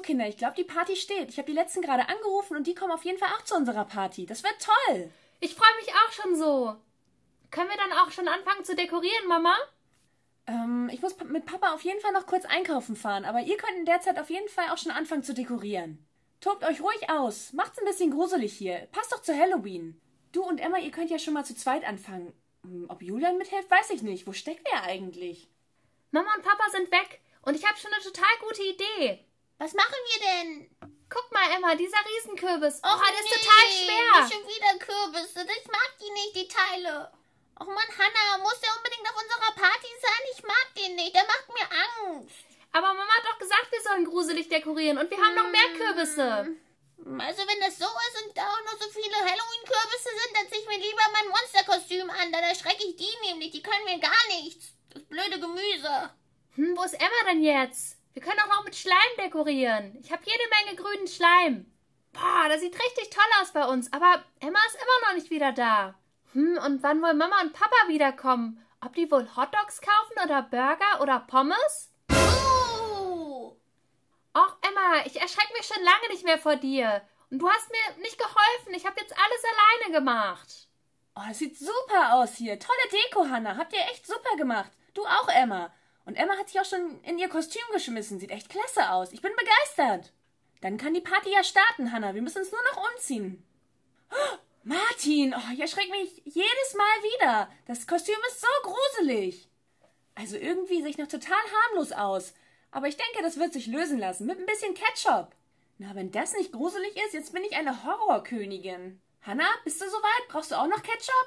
Kinder, ich glaube, die Party steht. Ich habe die letzten gerade angerufen und die kommen auf jeden Fall auch zu unserer Party. Das wird toll. Ich freue mich auch schon so. Können wir dann auch schon anfangen zu dekorieren, Mama? Ich muss mit Papa auf jeden Fall noch kurz einkaufen fahren, aber ihr könnt in der Zeit auf jeden Fall auch schon anfangen zu dekorieren. Tobt euch ruhig aus. Macht's ein bisschen gruselig hier. Passt doch zu Halloween. Du und Emma, ihr könnt ja schon mal zu zweit anfangen. Ob Julian mithilft, weiß ich nicht. Wo steckt er eigentlich? Mama und Papa sind weg und ich habe schon eine total gute Idee. Was machen wir denn? Guck mal, Emma, dieser Riesenkürbis. Och, der ist total schwer. Nicht schon wieder Kürbisse. Ich mag die nicht, die Teile. Och Mann, Hannah, muss der unbedingt auf unserer Party sein? Ich mag den nicht. Der macht mir Angst. Aber Mama hat doch gesagt, wir sollen gruselig dekorieren und wir haben noch mehr Kürbisse. Also wenn das so ist und da auch noch so viele Halloween-Kürbisse sind, dann ziehe ich mir lieber mein Monsterkostüm an. Dann erschrecke ich die nämlich. Die können mir gar nichts. Das blöde Gemüse. Wo ist Emma denn jetzt? Wir können auch noch mit Schleim dekorieren. Ich habe jede Menge grünen Schleim. Boah, das sieht richtig toll aus bei uns. Aber Emma ist immer noch nicht wieder da. Und wann wollen Mama und Papa wiederkommen? Ob die wohl Hotdogs kaufen oder Burger oder Pommes? Och, Emma, ich erschrecke mich schon lange nicht mehr vor dir. Und du hast mir nicht geholfen. Ich habe jetzt alles alleine gemacht. Oh, das sieht super aus hier. Tolle Deko, Hannah. Habt ihr echt super gemacht. Du auch, Emma. Und Emma hat sich auch schon in ihr Kostüm geschmissen. Sieht echt klasse aus. Ich bin begeistert. Dann kann die Party ja starten, Hannah. Wir müssen uns nur noch umziehen. Oh, Martin, ich erschrecke mich jedes Mal wieder. Das Kostüm ist so gruselig. Also irgendwie sehe ich noch total harmlos aus. Aber ich denke, das wird sich lösen lassen. Mit ein bisschen Ketchup. Na, wenn das nicht gruselig ist, jetzt bin ich eine Horrorkönigin. Hannah, bist du soweit? Brauchst du auch noch Ketchup?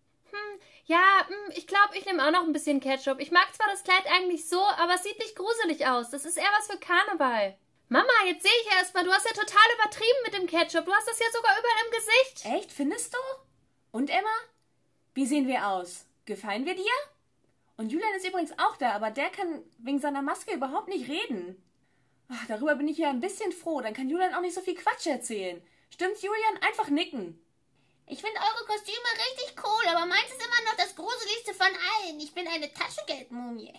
Ich glaube, ich nehme auch noch ein bisschen Ketchup. Ich mag zwar das Kleid eigentlich so, aber es sieht nicht gruselig aus. Das ist eher was für Karneval. Mama, jetzt sehe ich erst mal, du hast ja total übertrieben mit dem Ketchup. Du hast das ja sogar überall im Gesicht. Echt, findest du? Und Emma? Wie sehen wir aus? Gefallen wir dir? Und Julian ist übrigens auch da, aber der kann wegen seiner Maske überhaupt nicht reden. Darüber bin ich ja ein bisschen froh. Dann kann Julian auch nicht so viel Quatsch erzählen. Stimmt's, Julian? Einfach nicken. Ich finde eure Kostüme richtig cool, aber meins ist immer noch das gruseligste von allen. Ich bin eine Taschengeldmumie.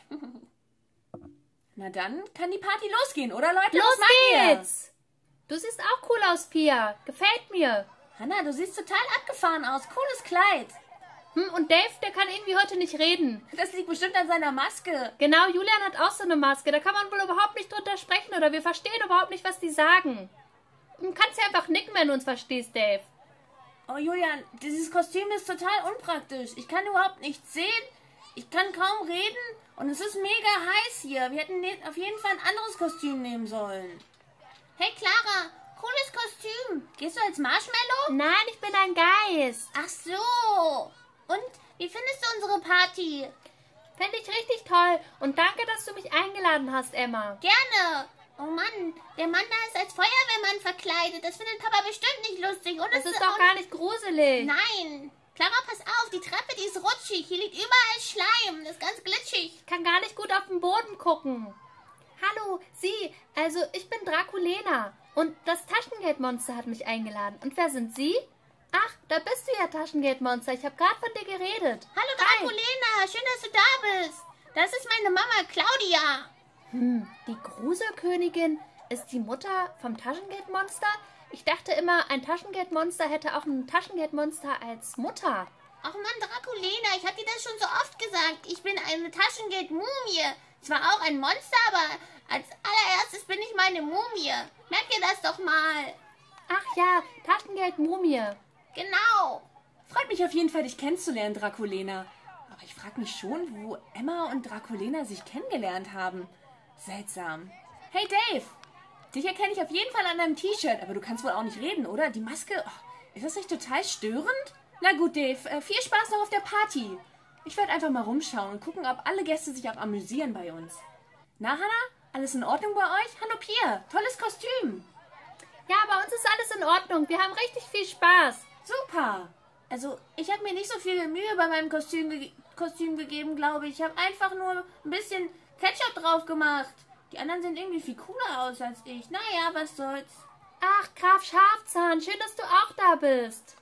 Na dann kann die Party losgehen, oder Leute? Los Was macht geht's! Du siehst auch cool aus, Pia. Gefällt mir. Hannah, du siehst total abgefahren aus. Cooles Kleid. Und Dave, der kann irgendwie heute nicht reden. Das liegt bestimmt an seiner Maske. Genau, Julian hat auch so eine Maske. Da kann man wohl überhaupt nicht drunter sprechen oder wir verstehen überhaupt nicht, was die sagen. Du kannst ja einfach nicken, wenn du uns verstehst, Dave. Oh, Julian, dieses Kostüm ist total unpraktisch. Ich kann überhaupt nichts sehen. Ich kann kaum reden. Und es ist mega heiß hier. Wir hätten auf jeden Fall ein anderes Kostüm nehmen sollen. Hey, Clara, cooles Kostüm. Gehst du als Marshmallow? Nein, ich bin ein Geist. Ach so. Und wie findest du unsere Party? Fände ich richtig toll. Und danke, dass du mich eingeladen hast, Emma. Gerne. Oh Mann, der Mann da ist als Feuerwehrmann verkleidet. Das findet Papa bestimmt nicht lustig. Und das ist doch gar nicht gruselig. Nein. Clara, pass auf, die Treppe, die ist rutschig. Hier liegt überall Schleim. Das ist ganz glitschig. Ich kann gar nicht gut auf den Boden gucken. Hallo, Sie. Also, ich bin Draculena. Und das Taschengeldmonster hat mich eingeladen. Und wer sind Sie? Ach, da bist du ja, Taschengeldmonster. Ich habe gerade von dir geredet. Hallo, Draculena. Schön, dass du da bist. Das ist meine Mama, Claudia. Die Gruselkönigin ist die Mutter vom Taschengeldmonster? Ich dachte immer, ein Taschengeldmonster hätte auch ein Taschengeldmonster als Mutter. Ach Mann, Draculena, ich habe dir das schon so oft gesagt. Ich bin eine Taschengeldmumie. Zwar auch ein Monster, aber als allererstes bin ich meine Mumie. Merk dir das doch mal. Ach ja, Taschengeldmumie. Genau. Freut mich auf jeden Fall, dich kennenzulernen, Draculena. Aber ich frage mich schon, wo Emma und Draculena sich kennengelernt haben. Seltsam. Hey Dave, dich erkenne ich auf jeden Fall an deinem T-Shirt, aber du kannst wohl auch nicht reden, oder? Die Maske, ist das nicht total störend? Na gut, Dave, viel Spaß noch auf der Party. Ich werde einfach mal rumschauen und gucken, ob alle Gäste sich auch amüsieren bei uns. Na, Hannah, alles in Ordnung bei euch? Hallo Pia, tolles Kostüm. Ja, bei uns ist alles in Ordnung. Wir haben richtig viel Spaß. Super. Also, ich habe mir nicht so viel Mühe bei meinem Kostüm gegeben, glaube ich. Ich habe einfach nur ein bisschen Ketchup drauf gemacht. Die anderen sehen irgendwie viel cooler aus als ich. Naja, was soll's. Ach, Graf Schafzahn, schön, dass du auch da bist.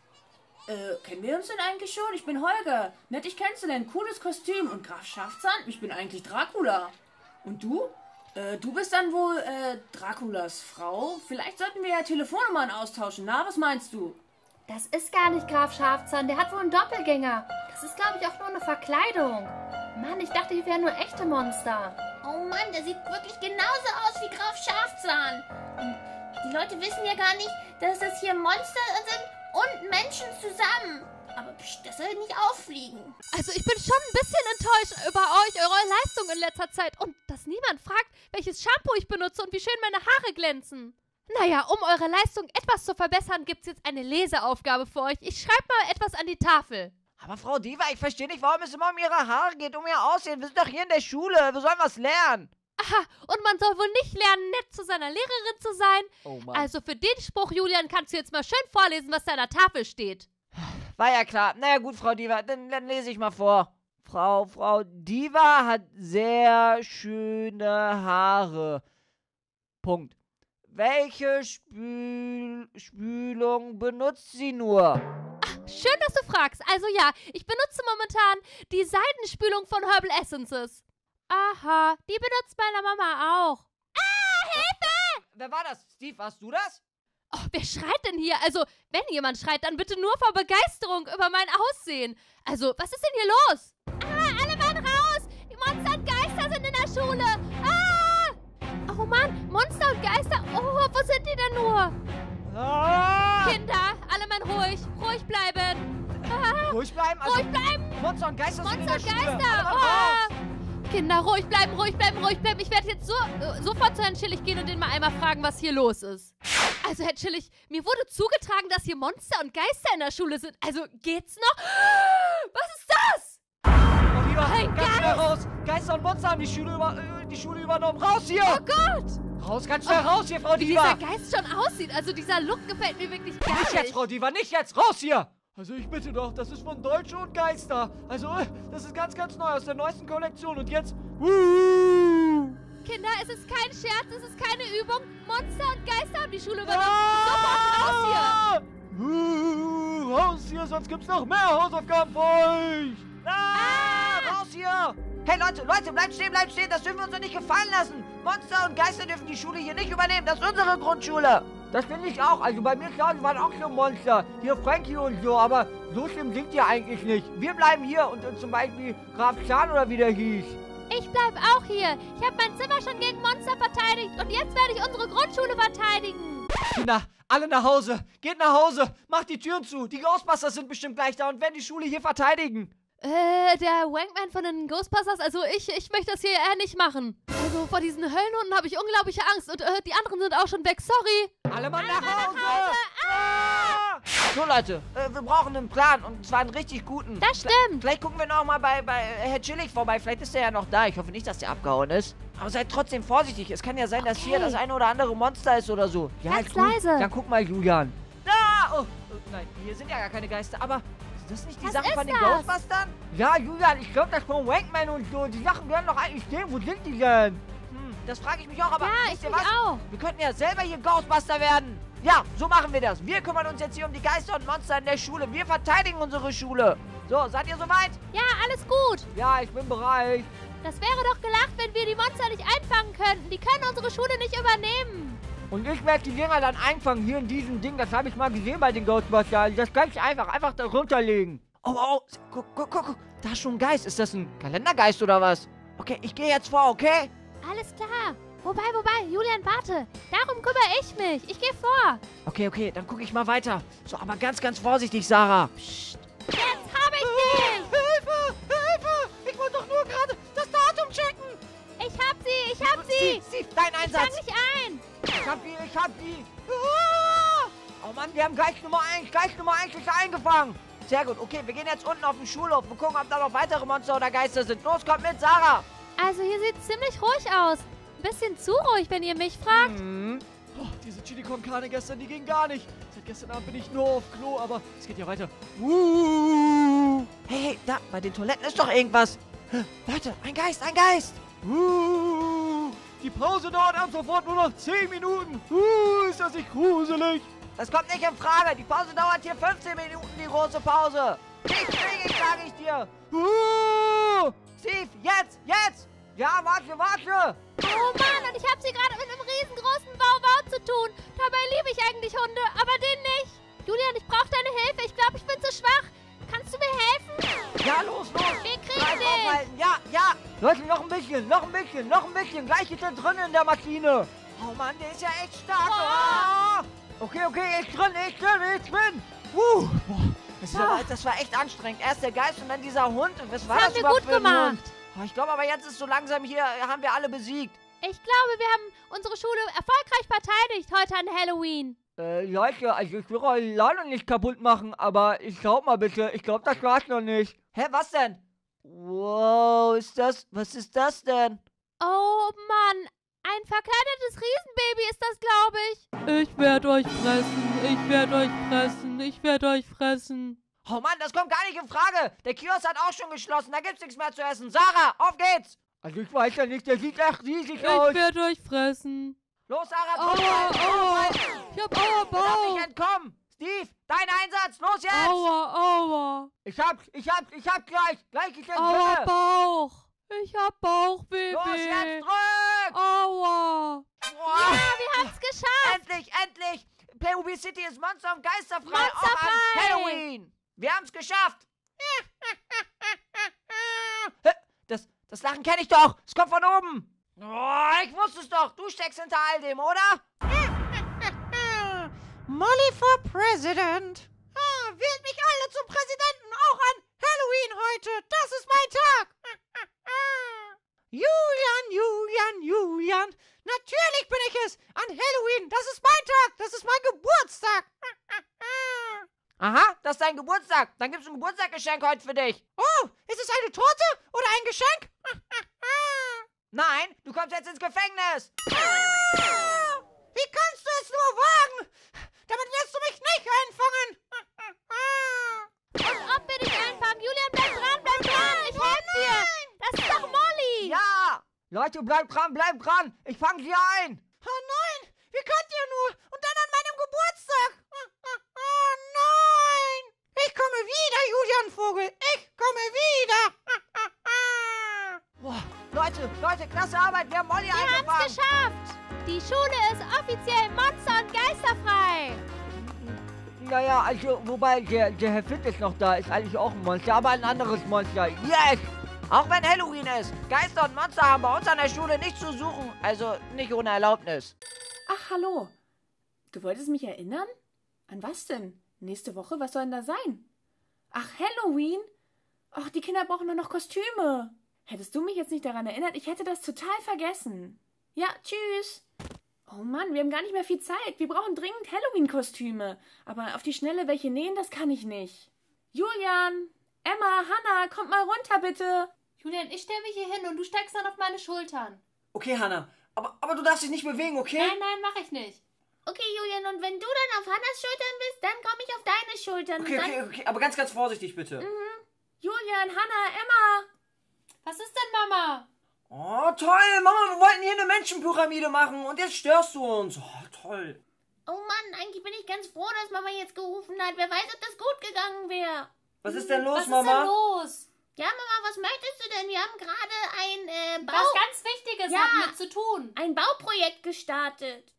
Kennen wir uns denn eigentlich schon? Ich bin Holger. Nett, dich kennenzulernen. Cooles Kostüm. Und Graf Schafzahn? Ich bin eigentlich Dracula. Und du? Du bist dann wohl, Draculas Frau? Vielleicht sollten wir ja Telefonnummern austauschen. Na, was meinst du? Das ist gar nicht Graf Schafzahn, der hat wohl einen Doppelgänger. Das ist, glaube ich, auch nur eine Verkleidung. Mann, ich dachte, die wären nur echte Monster. Oh Mann, der sieht wirklich genauso aus wie Graf Schafzahn. Und die Leute wissen ja gar nicht, dass das hier Monster sind und Menschen zusammen. Aber pst, das soll nicht auffliegen. Also ich bin schon ein bisschen enttäuscht über euch, eure Leistung in letzter Zeit. Und dass niemand fragt, welches Shampoo ich benutze und wie schön meine Haare glänzen. Naja, um eure Leistung etwas zu verbessern, gibt's jetzt eine Leseaufgabe für euch. Ich schreibe mal etwas an die Tafel. Aber Frau Diva, ich verstehe nicht, warum es immer um ihre Haare geht, um ihr Aussehen. Wir sind doch hier in der Schule, wir sollen was lernen. Aha, und man soll wohl nicht lernen, nett zu seiner Lehrerin zu sein. Oh Mann. Also für den Spruch, Julian, kannst du jetzt mal schön vorlesen, was da an der Tafel steht. War ja klar. Naja gut, Frau Diva, dann lese ich mal vor. Frau Diva hat sehr schöne Haare. Punkt. Welche Spülung benutzt sie nur? Schön, dass du fragst. Also ja, ich benutze momentan die Seidenspülung von Herbal Essences. Aha, die benutzt meine Mama auch. Hilfe! Wer war das? Steve, warst du das? Oh, wer schreit denn hier? Also, wenn jemand schreit, dann bitte nur vor Begeisterung über mein Aussehen. Also, was ist denn hier los? Alle Mann raus! Die Monster und Geister sind in der Schule. Oh Mann, Monster und Geister. Oh, wo sind die denn nur? Kinder, alle Mann ruhig. Ruhig bleiben. Ruhig bleiben? Also, Ruhig bleiben. Monster und Geister sind in Monster der und Schule. Geister. Alle raus. Kinder, ruhig bleiben, ruhig bleiben, ruhig bleiben. Ich werde jetzt sofort zu Herrn Schillig gehen und den mal einmal fragen, was hier los ist. Also, Herr Schillig, mir wurde zugetragen, dass hier Monster und Geister in der Schule sind. Also, geht's noch? Was ist das? Frau Diva, Ein ganz schnell Geist. raus. Geister und Monster haben die Schule übernommen. Raus hier! Oh Gott! Raus, ganz schnell raus hier, Frau Wie Diva! dieser Geist schon aussieht. Also, dieser Look gefällt mir wirklich gar Nicht nicht. jetzt, Frau Diva, nicht jetzt! Raus hier! Also ich bitte doch, das ist von Deutsche und Geister. Also, das ist ganz, ganz neu aus der neuesten Kollektion. Und jetzt... Kinder, es ist kein Scherz, es ist keine Übung. Monster und Geister haben die Schule übernommen. Sofort raus hier! Raus hier, sonst gibt's noch mehr Hausaufgaben für euch! Raus hier! Hey Leute, bleibt stehen, das dürfen wir uns doch nicht gefallen lassen! Monster und Geister dürfen die Schule hier nicht übernehmen, das ist unsere Grundschule! Das finde ich auch, also bei mir klar, die waren auch schon Monster, hier Frankie und so, aber so schlimm sind die eigentlich nicht. Wir bleiben hier und zum Beispiel Graf Zahn oder wie der hieß. Ich bleib auch hier. Ich habe mein Zimmer schon gegen Monster verteidigt und jetzt werde ich unsere Grundschule verteidigen. Kinder, alle nach Hause, geht nach Hause, macht die Türen zu, die Ghostbusters sind bestimmt gleich da und werden die Schule hier verteidigen. Der Wankman von den Ghostbusters, also ich möchte das hier eher nicht machen. Also vor diesen Höllenhunden habe ich unglaubliche Angst und die anderen sind auch schon weg, sorry. Alle mal nach Hause! So Leute, wir brauchen einen Plan und zwar einen richtig guten. Das stimmt. Vielleicht gucken wir noch mal bei Herr Chillig vorbei, vielleicht ist er ja noch da. Ich hoffe nicht, dass der abgehauen ist. Aber seid trotzdem vorsichtig, es kann ja sein, dass hier das eine oder andere Monster ist oder so. Ja, Ganz ist gut. leise. Dann guck mal, Julian. Da! Oh, nein, hier sind ja gar keine Geister, aber... Ist das nicht die Was Sache ist von den das? Ghostbusters? Ja, Julian, ich glaube, das von Wankman und so. Die Sachen werden doch eigentlich stehen. Wo sind die denn? Das frage ich mich auch, aber Ja, wisst ich ihr mich was? auch. Wir könnten ja selber hier Ghostbuster werden. Ja, so machen wir das. Wir kümmern uns jetzt hier um die Geister und Monster in der Schule. Wir verteidigen unsere Schule. So, seid ihr soweit? Ja, alles gut. Ja, ich bin bereit. Das wäre doch gelacht, wenn wir die Monster nicht einfangen könnten. Die können unsere Schule nicht übernehmen. Und ich werde die Dinger dann einfangen hier in diesem Ding. Das habe ich mal gesehen bei den Ghostbusters. Das kann ich einfach da runterlegen. Oh, guck. Da ist schon ein Geist. Ist das ein Kalendergeist oder was? Okay, ich gehe jetzt vor, okay? Alles klar. Wobei, Julian, warte. Darum kümmere ich mich. Ich gehe vor. Okay, dann gucke ich mal weiter. So, aber ganz, ganz vorsichtig, Sarah. Psst. Jetzt habe ich dich. Hilfe! Ich wollte doch nur gerade das Datum checken. Ich hab sie. Steve, dein Einsatz. Fang mich ein. Ich hab die. Ah! Oh Mann, wir haben Geist Nummer 1 ist eingefangen. Sehr gut, okay, wir gehen jetzt unten auf den Schulhof und gucken, ob da noch weitere Monster oder Geister sind. Los, kommt mit, Sarah. Also hier sieht es ziemlich ruhig aus. Ein bisschen zu ruhig, wenn ihr mich fragt. Oh, diese Chili con Carne gestern, die ging gar nicht. Seit gestern Abend bin ich nur auf Klo, aber es geht ja weiter. Hey, da, bei den Toiletten ist doch irgendwas. Leute, ein Geist. Die Pause dauert ab sofort nur noch 10 Minuten. Ist das nicht gruselig? Das kommt nicht in Frage. Die Pause dauert hier 15 Minuten, die große Pause. Nicht dringend, sage ich dir. Steve, jetzt! Ja, warte! Oh Mann, und ich habe sie gerade mit einem riesengroßen Wow-Wow zu tun. Dabei liebe ich eigentlich Hunde, aber den nicht. Julian, ich brauche deine Hilfe. Ich glaube, ich bin zu schwach. Kannst du mir helfen? Ja, los! Wir kriegen Bleib den. aufhalten. Ja! Leute, noch ein bisschen. Gleich ist er drin in der Maschine. Oh Mann, der ist ja echt stark. Oh. Okay, ich drin. Boah, das war echt anstrengend. Erst der Geist und dann dieser Hund. Was war das haben wir überhaupt gut für ein gemacht. Hund? Oh, ich glaube aber jetzt ist so langsam hier, haben wir alle besiegt. Ich glaube, wir haben unsere Schule erfolgreich verteidigt heute an Halloween. Leute, also ich will eure Laune nicht kaputt machen, aber ich glaub mal bitte, ich glaube, das war's noch nicht. Hä, was denn? Wow, was ist das denn? Oh Mann, ein verkleidetes Riesenbaby ist das, glaube ich. Ich werde euch fressen. Oh Mann, das kommt gar nicht in Frage. Der Kiosk hat auch schon geschlossen, da gibt's nichts mehr zu essen. Sarah, auf geht's! Also ich weiß ja nicht, der sieht echt riesig aus. Ich werde euch fressen. Los, Sarah, komm! Ich hab Du darfst nicht entkommen! Steve, dein Einsatz, los jetzt! Aua. Ich hab gleich ist er Aua, drinne. Bauch. Ich hab Bauchweh. Los, jetzt drück! Aua. Boah. Ja, wir haben's geschafft. Endlich! Playmobil City ist monster- und geisterfrei, auch Monsterfrei. an Halloween! Wir haben's geschafft! Das Lachen kenne ich doch! Es kommt von oben! Oh, ich wusste es doch! Du steckst hinter all dem, oder? Molly for President. Wählt mich alle zum Präsidenten, auch an Halloween heute. Das ist mein Tag. Julian. Natürlich bin ich es. An Halloween. Das ist mein Tag. Das ist mein Geburtstag. Aha, das ist dein Geburtstag. Dann gibt's ein Geburtstagsgeschenk heute für dich. Oh, ist es eine Torte oder ein Geschenk? Nein, du kommst jetzt ins Gefängnis. Wie kannst du es nur wagen? Damit wirst du mich nicht einfangen. Als ob wir dich einfangen. Julian, bleib dran. Ich helfe dir. Das ist doch Molly. Ja! Leute, bleibt dran. Ich fange sie ein. Oh nein, wie könnt ihr nur? Und dann an meinem Geburtstag. Oh nein. Ich komme wieder, Julian Vogel. Ich komme wieder. Boah, Leute, klasse Arbeit. Wir haben Molly Wir eingefangen. haben's geschafft. Die Schule ist offiziell monster- und geisterfrei. Naja, also, wobei, der Herr Fitt ist noch da, ist eigentlich auch ein Monster, aber ein anderes Monster. Yes! Auch wenn Halloween ist. Geister und Monster haben bei uns an der Schule nichts zu suchen. Also, nicht ohne Erlaubnis. Ach, hallo. Du wolltest mich erinnern? An was denn? Nächste Woche? Was soll denn da sein? Ach, Halloween? Ach, die Kinder brauchen nur noch Kostüme. Hättest du mich jetzt nicht daran erinnert? Ich hätte das total vergessen. Ja, tschüss. Oh Mann, wir haben gar nicht mehr viel Zeit. Wir brauchen dringend Halloween-Kostüme. Aber auf die Schnelle welche nähen, das kann ich nicht. Julian, Emma, Hannah, kommt mal runter, bitte. Julian, ich stelle mich hier hin und du steigst dann auf meine Schultern. Okay, Hannah, aber du darfst dich nicht bewegen, okay? Nein, mache ich nicht. Okay, Julian, und wenn du dann auf Hannas Schultern bist, dann komme ich auf deine Schultern. Und dann... Okay, aber ganz vorsichtig bitte. Julian, Hannah, Emma. Was ist denn, Mama? Oh, toll, Mama, wir wollten hier eine Menschenpyramide machen und jetzt störst du uns. Oh, toll. Oh Mann, eigentlich bin ich ganz froh, dass Mama jetzt gerufen hat. Wer weiß, ob das gut gegangen wäre. Was ist denn los, Was ist Mama? denn los? Ja, Mama, was möchtest du denn? Wir haben gerade Was ganz Wichtiges Ja. hat mit zu tun. ein Bauprojekt gestartet.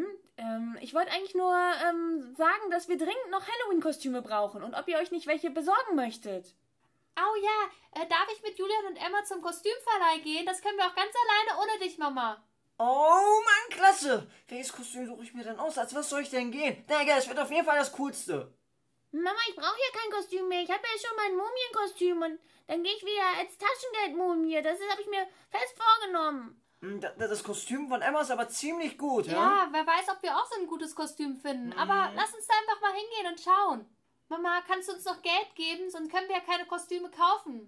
Ich wollte eigentlich nur sagen, dass wir dringend noch Halloween-Kostüme brauchen und ob ihr euch nicht welche besorgen möchtet. Oh ja, darf ich mit Julian und Emma zum Kostümverleih gehen? Das können wir auch ganz alleine ohne dich, Mama. Oh Mann, klasse. Welches Kostüm suche ich mir denn aus? Als was soll ich denn gehen? Na egal, es wird auf jeden Fall das Coolste. Mama, ich brauche ja kein Kostüm mehr. Ich habe ja schon mein Mumienkostüm und dann gehe ich wieder als Taschengeldmumie. Das habe ich mir fest vorgenommen. Das Kostüm von Emma ist aber ziemlich gut, ja? Ja, wer weiß, ob wir auch so ein gutes Kostüm finden. Aber lass uns da einfach mal hingehen und schauen. Mama, kannst du uns noch Geld geben? Sonst können wir ja keine Kostüme kaufen.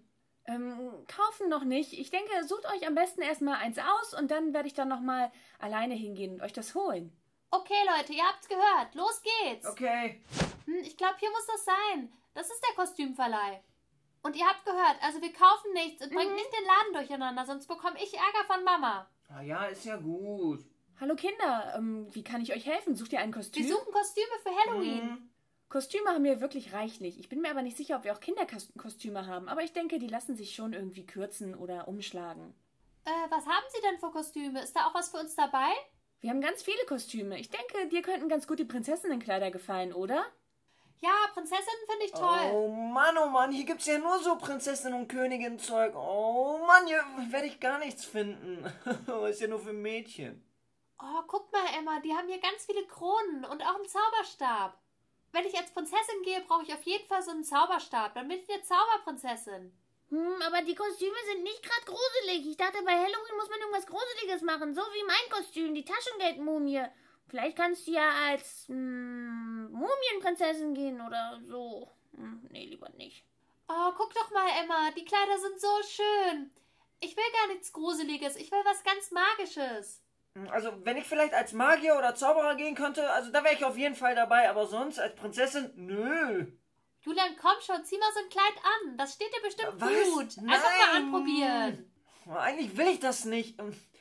Kaufen noch nicht. Ich denke, sucht euch am besten erstmal eins aus und dann werde ich dann nochmal alleine hingehen und euch das holen. Okay, Leute, ihr habt's gehört. Los geht's. Okay. Ich glaube, hier muss das sein. Das ist der Kostümverleih. Und ihr habt gehört, also wir kaufen nichts und bringt nicht den Laden durcheinander, sonst bekomme ich Ärger von Mama. Ah ja, ist ja gut. Hallo Kinder, wie kann ich euch helfen? Sucht ihr ein Kostüm? Wir suchen Kostüme für Halloween. Kostüme haben wir wirklich reichlich. Ich bin mir aber nicht sicher, ob wir auch Kinderkostüme haben. Aber ich denke, die lassen sich schon irgendwie kürzen oder umschlagen. Was haben Sie denn für Kostüme? Ist da auch was für uns dabei? Wir haben ganz viele Kostüme. Ich denke, dir könnten ganz gut die Prinzessinnenkleider gefallen, oder? Ja, Prinzessinnen finde ich toll. Oh Mann, hier gibt's ja nur so Prinzessin- und Königin-Zeug. Oh Mann, hier werde ich gar nichts finden. Ist ja nur für Mädchen. Oh, guck mal, Emma, die haben hier ganz viele Kronen und auch einen Zauberstab. Wenn ich als Prinzessin gehe, brauche ich auf jeden Fall so einen Zauberstab. Dann bin ich eine Zauberprinzessin. Aber die Kostüme sind nicht gerade gruselig. Ich dachte, bei Halloween muss man irgendwas Gruseliges machen. So wie mein Kostüm, die Taschengeldmumie. Vielleicht kannst du ja als Mumienprinzessin gehen oder so. Nee, lieber nicht. Oh, guck doch mal, Emma, die Kleider sind so schön. Ich will gar nichts Gruseliges, ich will was ganz Magisches. Also, wenn ich vielleicht als Magier oder Zauberer gehen könnte, also da wäre ich auf jeden Fall dabei, aber sonst als Prinzessin, nö. Julian, komm schon, zieh mal so ein Kleid an. Das steht dir bestimmt Was? gut. Nein. Einfach mal anprobieren. Eigentlich will ich das nicht.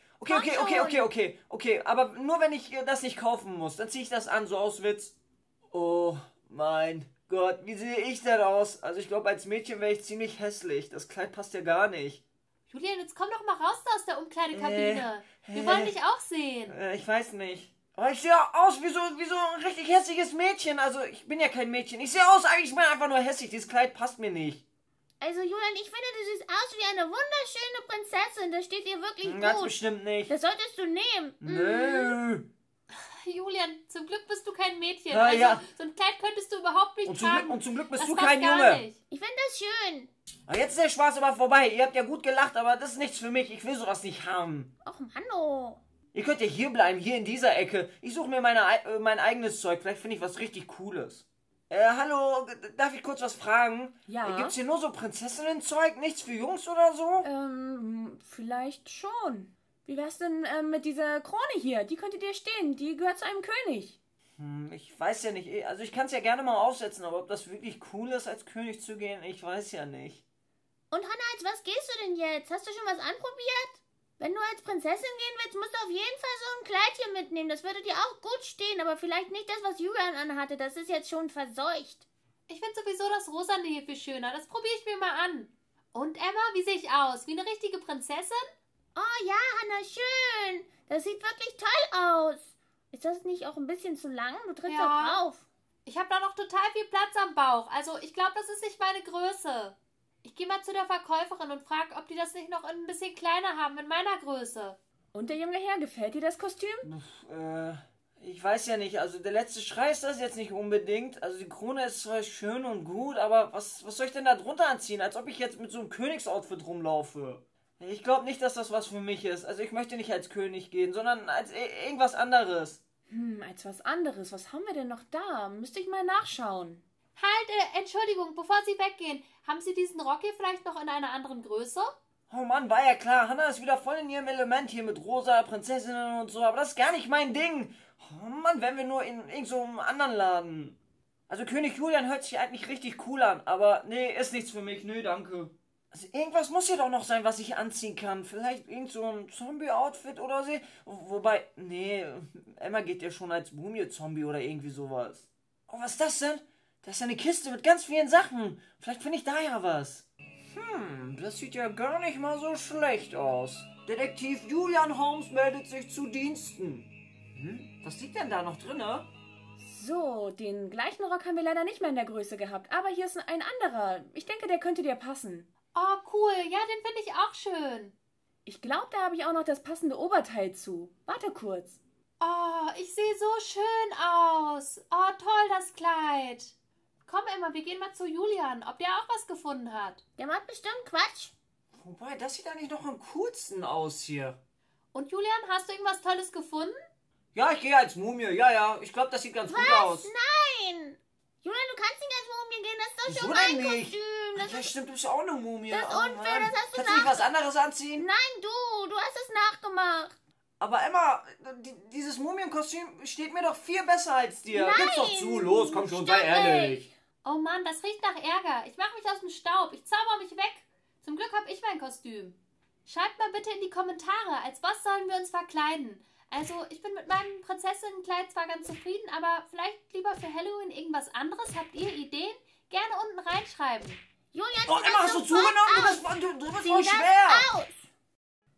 Okay, aber nur wenn ich das nicht kaufen muss, dann ziehe ich das an, so aus Witz. Oh mein Gott, wie sehe ich denn aus? Also ich glaube, als Mädchen wäre ich ziemlich hässlich. Das Kleid passt ja gar nicht. Julian, jetzt komm doch mal raus da aus der Umkleidekabine. Wir wollen dich auch sehen. Ich weiß nicht. Aber ich sehe aus wie so ein richtig hässliches Mädchen. Also ich bin ja kein Mädchen. Ich sehe aus, eigentlich bin ich einfach nur hässlich. Dieses Kleid passt mir nicht. Also Julian, ich finde, du siehst aus wie eine wunderschöne Prinzessin. Das steht dir wirklich Ganz gut. bestimmt nicht. Das solltest du nehmen. Nö. Julian, zum Glück bist du kein Mädchen. Ja, also, ja. so ein Kleid könntest du überhaupt nicht tragen. Und zum Glück bist Das du passt kein gar Junge. nicht. Ich finde das schön. Aber jetzt ist der Spaß aber vorbei. Ihr habt ja gut gelacht, aber das ist nichts für mich. Ich will sowas nicht haben. Och, Manno. Ihr könnt ja hier bleiben, hier in dieser Ecke. Ich suche mir mein eigenes Zeug. Vielleicht finde ich was richtig Cooles. Hallo, darf ich kurz was fragen? Ja. Gibt's hier nur so Prinzessinnen-Zeug? Nichts für Jungs oder so? Vielleicht schon. Wie wär's denn mit dieser Krone hier? Die könnte dir stehen. Die gehört zu einem König. Ich weiß ja nicht. Also ich kann es ja gerne mal aufsetzen, aber ob das wirklich cool ist, als König zu gehen, ich weiß ja nicht. Und Hanna, als was gehst du denn jetzt? Hast du schon was anprobiert? Wenn du als Prinzessin gehen willst, musst du auf jeden Fall so ein Kleidchen mitnehmen. Das würde dir auch gut stehen, aber vielleicht nicht das, was Julian anhatte. Das ist jetzt schon verseucht. Ich finde sowieso das Rosane hier viel schöner. Das probiere ich mir mal an. Und Emma, wie sehe ich aus? Wie eine richtige Prinzessin? Oh ja, Hanna, schön. Das sieht wirklich toll aus. Ist das nicht auch ein bisschen zu lang? Du trittst Ja. auch drauf. Ich habe da noch total viel Platz am Bauch. Also ich glaube, das ist nicht meine Größe. Ich gehe mal zu der Verkäuferin und frage, ob die das nicht noch ein bisschen kleiner haben in meiner Größe. Und der junge Herr, gefällt dir das Kostüm? Ich weiß ja nicht. Also der letzte Schrei ist das jetzt nicht unbedingt. Also die Krone ist zwar schön und gut, aber was soll ich denn da drunter anziehen? Als ob ich jetzt mit so einem Königsoutfit rumlaufe. Ich glaube nicht, dass das was für mich ist. Also ich möchte nicht als König gehen, sondern als irgendwas anderes. Als was anderes. Was haben wir denn noch da? Müsste ich mal nachschauen. Halt, Entschuldigung, bevor Sie weggehen, haben Sie diesen Rock hier vielleicht noch in einer anderen Größe? Oh Mann, war ja klar. Hanna ist wieder voll in ihrem Element hier mit rosa Prinzessinnen und so. Aber das ist gar nicht mein Ding. Oh Mann, wären wir nur in irgend so einem anderen Laden. Also König Julian hört sich eigentlich richtig cool an. Aber nee, ist nichts für mich. Nö, danke. Also irgendwas muss hier doch noch sein, was ich anziehen kann. Vielleicht irgend so ein Zombie-Outfit oder so. Wobei, nee, Emma geht ja schon als Mumie-Zombie oder irgendwie sowas. Oh, was ist das denn? Das ist eine Kiste mit ganz vielen Sachen. Vielleicht finde ich da ja was. Das sieht ja gar nicht mal so schlecht aus. Detektiv Julian Holmes meldet sich zu Diensten. Was liegt denn da noch drinne? So, den gleichen Rock haben wir leider nicht mehr in der Größe gehabt. Aber hier ist ein anderer. Ich denke, der könnte dir passen. Oh, cool. Ja, den finde ich auch schön. Ich glaube, da habe ich auch noch das passende Oberteil zu. Warte kurz. Oh, ich sehe so schön aus. Oh, toll, das Kleid. Komm, Emma, wir gehen mal zu Julian, ob der auch was gefunden hat. Der macht bestimmt Quatsch. Wobei, das sieht eigentlich noch am coolsten aus hier. Und Julian, hast du irgendwas Tolles gefunden? Ja, ich gehe als Mumie. Ja. Ich glaube, das sieht ganz gut aus. Nein! Julian, du kannst nicht als Mumie gehen. Das ist doch Wieso schon mein denn nicht? Kostüm. Das Ja, ist... stimmt, du bist auch eine Mumie. Das ist Oh, unfair, Mann. das hast du Kannst du nicht was anderes anziehen? Nein, du hast es nachgemacht. Aber Emma, dieses Mumienkostüm steht mir doch viel besser als dir. Nein, Gib's doch zu, los, komm schon, sei stimmt ehrlich. Oh Mann, das riecht nach Ärger. Ich mache mich aus dem Staub. Ich zauber mich weg. Zum Glück habe ich mein Kostüm. Schreibt mal bitte in die Kommentare, als was sollen wir uns verkleiden? Also, ich bin mit meinem Prinzessinnenkleid zwar ganz zufrieden, aber vielleicht lieber für Halloween irgendwas anderes. Habt ihr Ideen? Gerne unten reinschreiben. Julian, Oh, zieh Emma, das hast du sofort zugenommen? aus. Du bist Zieh voll das schwer. aus. Ach,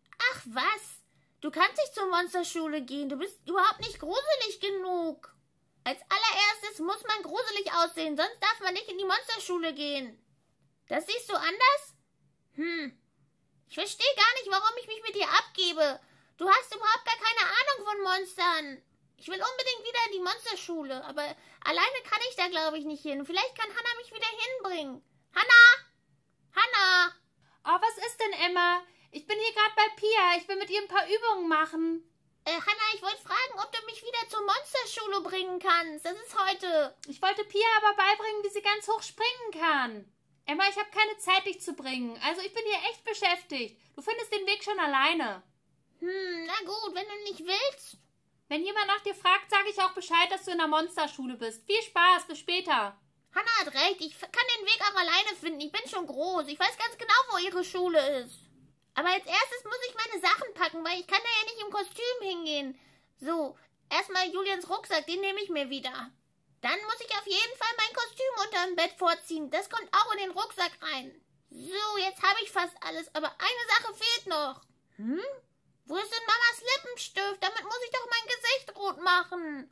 was? Du kannst nicht zur Monsterschule gehen. Du bist überhaupt nicht gruselig genug. Als allererstes muss man gruselig aussehen, sonst darf man nicht in die Monsterschule gehen. Das siehst du anders? Ich verstehe gar nicht, warum ich mich mit dir abgebe. Du hast überhaupt gar keine Ahnung von Monstern. Ich will unbedingt wieder in die Monsterschule, aber alleine kann ich da, glaube ich, nicht hin. Vielleicht kann Hannah mich wieder hinbringen. Hannah! Oh, was ist denn, Emma? Ich bin hier gerade bei Pia. Ich will mit ihr ein paar Übungen machen. Hannah, ich wollte fragen, ob du mich wieder zur Monsterschule bringen kannst. Das ist heute. Ich wollte Pia aber beibringen, wie sie ganz hoch springen kann. Emma, ich habe keine Zeit, dich zu bringen. Also ich bin hier echt beschäftigt. Du findest den Weg schon alleine. Na gut, wenn du nicht willst. Wenn jemand nach dir fragt, sage ich auch Bescheid, dass du in der Monsterschule bist. Viel Spaß, bis später. Hannah hat recht, ich kann den Weg auch alleine finden. Ich bin schon groß. Ich weiß ganz genau, wo ihre Schule ist. Aber als erstes muss ich meine Sachen packen, weil ich kann da ja nicht im Kostüm hingehen. So, erstmal Julians Rucksack, den nehme ich mir wieder. Dann muss ich auf jeden Fall mein Kostüm unterm Bett vorziehen. Das kommt auch in den Rucksack rein. So, jetzt habe ich fast alles, aber eine Sache fehlt noch. Wo ist denn Mamas Lippenstift? Damit muss ich doch mein Gesicht rot machen.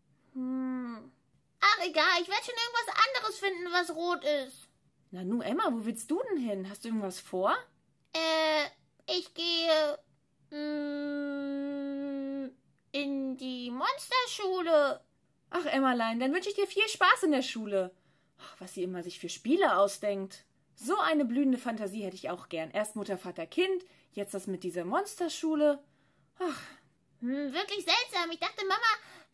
Ach, egal, ich werde schon irgendwas anderes finden, was rot ist. Nanu, Emma, wo willst du denn hin? Hast du irgendwas vor? Ich gehe in die Monsterschule. Ach, Emmerlein, dann wünsche ich dir viel Spaß in der Schule. Ach, was sie immer sich für Spiele ausdenkt. So eine blühende Fantasie hätte ich auch gern. Erst Mutter, Vater, Kind, jetzt das mit dieser Monsterschule. Ach. Wirklich seltsam. Ich dachte, Mama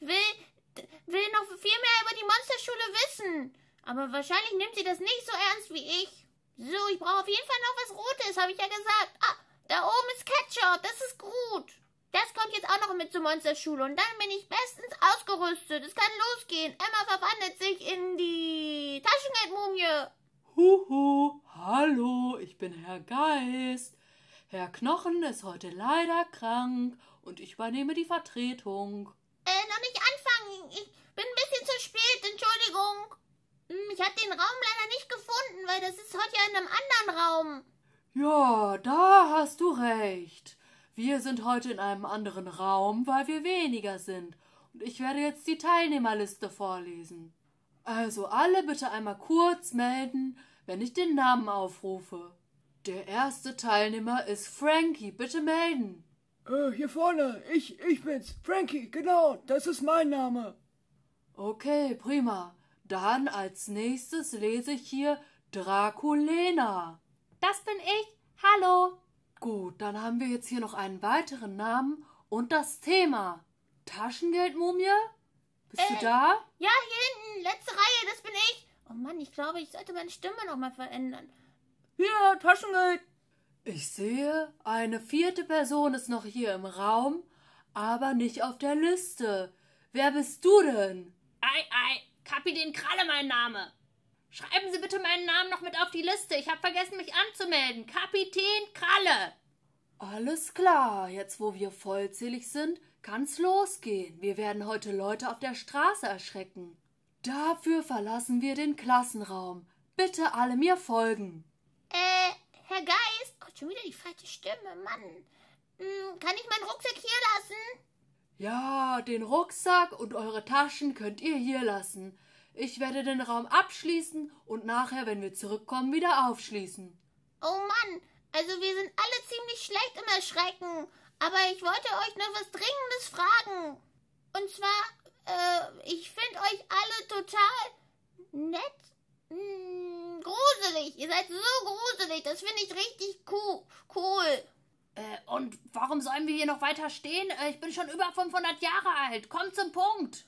will noch viel mehr über die Monsterschule wissen. Aber wahrscheinlich nimmt sie das nicht so ernst wie ich. So, ich brauche auf jeden Fall noch was Rotes, habe ich ja gesagt. Ah, da oben ist Ketchup, das ist gut. Das kommt jetzt auch noch mit zur Monsterschule und dann bin ich bestens ausgerüstet. Es kann losgehen. Emma verwandelt sich in die Taschengeldmumie. Huhu, hallo, ich bin Herr Geist. Herr Knochen ist heute leider krank und ich übernehme die Vertretung. Noch nicht anfangen. Ich bin ein bisschen zu spät, Entschuldigung. Ich habe den Raum leider nicht gefunden, weil das ist heute ja in einem anderen Raum. Ja, da hast du recht. Wir sind heute in einem anderen Raum, weil wir weniger sind. Und ich werde jetzt die Teilnehmerliste vorlesen. Also alle bitte einmal kurz melden, wenn ich den Namen aufrufe. Der erste Teilnehmer ist Frankie. Bitte melden. Hier vorne. Ich bin's. Frankie, genau. Das ist mein Name. Okay, prima. Dann als nächstes lese ich hier Draculena. Das bin ich. Hallo. Gut, dann haben wir jetzt hier noch einen weiteren Namen und das Thema. Taschengeldmumie? Bist du da? Ja, hier hinten, letzte Reihe, das bin ich. Oh Mann, ich glaube, ich sollte meine Stimme noch mal verändern. Ja, Taschengeld. Ich sehe, eine vierte Person ist noch hier im Raum, aber nicht auf der Liste. Wer bist du denn? Ei, Kapitän Kralle mein Name. Schreiben Sie bitte meinen Namen noch mit auf die Liste. Ich habe vergessen, mich anzumelden. Kapitän Kralle. Alles klar, jetzt wo wir vollzählig sind, kann's losgehen. Wir werden heute Leute auf der Straße erschrecken. Dafür verlassen wir den Klassenraum. Bitte alle mir folgen. Herr Geist. Oh, schon wieder die falsche Stimme, Mann. Kann ich meinen Rucksack hier lassen? Ja, den Rucksack und eure Taschen könnt ihr hier lassen. Ich werde den Raum abschließen und nachher, wenn wir zurückkommen, wieder aufschließen. Oh Mann, also wir sind alle ziemlich schlecht im Erschrecken. Aber ich wollte euch noch was Dringendes fragen. Und zwar, ich finde euch alle total nett. Gruselig. Ihr seid so gruselig. Das finde ich richtig cool. Und warum sollen wir hier noch weiter stehen? Ich bin schon über 500 Jahre alt. Kommt zum Punkt.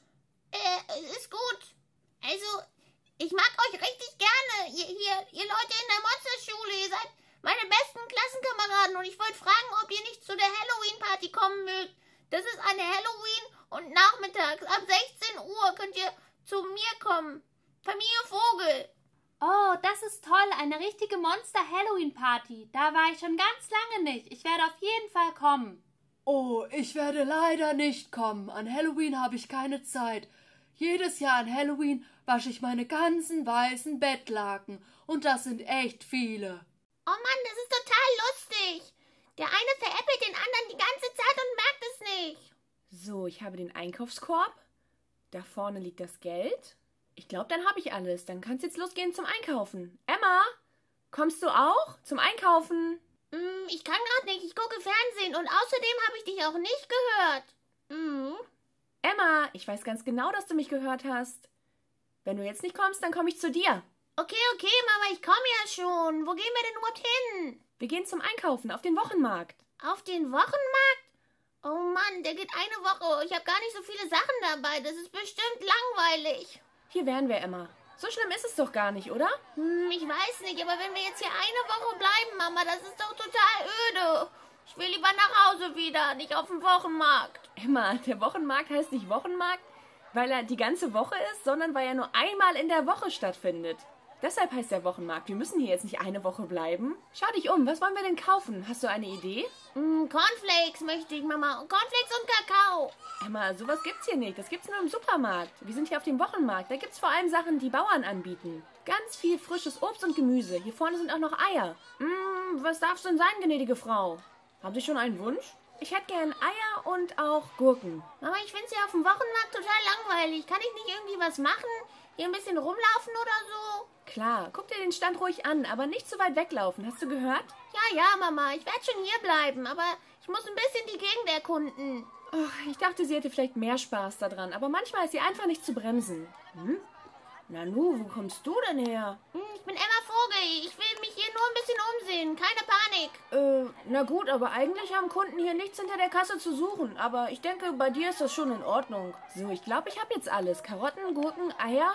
Ist gut. Also, ich mag euch richtig gerne. Ihr Leute in der Monsterschule. Ihr seid meine besten Klassenkameraden. Und ich wollte fragen, ob ihr nicht zu der Halloween-Party kommen mögt. Das ist eine Halloween- und nachmittags. Ab 16 Uhr könnt ihr zu mir kommen. Familie Vogel. Oh, das ist toll. Eine richtige Monster-Halloween-Party. Da war ich schon ganz lange nicht. Ich werde auf jeden Fall kommen. Oh, ich werde leider nicht kommen. An Halloween habe ich keine Zeit. Jedes Jahr an Halloween wasche ich meine ganzen weißen Bettlaken. Und das sind echt viele. Oh Mann, das ist total lustig. Der eine veräppelt den anderen die ganze Zeit und merkt es nicht. So, ich habe den Einkaufskorb. Da vorne liegt das Geld. Ich glaube, dann habe ich alles. Dann kannst du jetzt losgehen zum Einkaufen. Emma, kommst du auch zum Einkaufen? Ich kann gerade nicht. Ich gucke Fernsehen und außerdem habe ich dich auch nicht gehört. Emma, ich weiß ganz genau, dass du mich gehört hast. Wenn du jetzt nicht kommst, dann komme ich zu dir. Okay, Mama, ich komme ja schon. Wo gehen wir denn überhaupt hin? Wir gehen zum Einkaufen auf den Wochenmarkt. Auf den Wochenmarkt? Oh Mann, der geht eine Woche. Ich habe gar nicht so viele Sachen dabei. Das ist bestimmt langweilig. Hier wären wir, Emma. So schlimm ist es doch gar nicht, oder? Ich weiß nicht, aber wenn wir jetzt hier eine Woche bleiben, Mama, das ist doch total öde. Ich will lieber nach Hause wieder, nicht auf dem Wochenmarkt. Emma, der Wochenmarkt heißt nicht Wochenmarkt, weil er die ganze Woche ist, sondern weil er nur einmal in der Woche stattfindet. Deshalb heißt der Wochenmarkt. Wir müssen hier jetzt nicht eine Woche bleiben. Schau dich um, was wollen wir denn kaufen? Hast du eine Idee? Cornflakes möchte ich, Mama. Cornflakes und Kakao. Emma, sowas gibt's hier nicht. Das gibt's nur im Supermarkt. Wir sind hier auf dem Wochenmarkt. Da gibt's vor allem Sachen, die Bauern anbieten. Ganz viel frisches Obst und Gemüse. Hier vorne sind auch noch Eier. Was darf's denn sein, gnädige Frau? Haben Sie schon einen Wunsch? Ich hätte gern Eier und auch Gurken. Mama, ich finde es hier auf dem Wochenmarkt total langweilig. Kann ich nicht irgendwie was machen? Hier ein bisschen rumlaufen oder so? Klar, guck dir den Stand ruhig an, aber nicht zu weit weglaufen. Hast du gehört? Ja, Mama, ich werde schon hier bleiben, aber ich muss ein bisschen die Gegend erkunden. Oh, ich dachte, sie hätte vielleicht mehr Spaß daran, aber manchmal ist sie einfach nicht zu bremsen. Nanu, wo kommst du denn her? Ich bin Emma Vogel. Ich will mich hier nur ein bisschen umsehen. Keine Panik. Na gut, aber eigentlich haben Kunden hier nichts hinter der Kasse zu suchen. Aber ich denke, bei dir ist das schon in Ordnung. So, ich glaube, ich habe jetzt alles. Karotten, Gurken, Eier.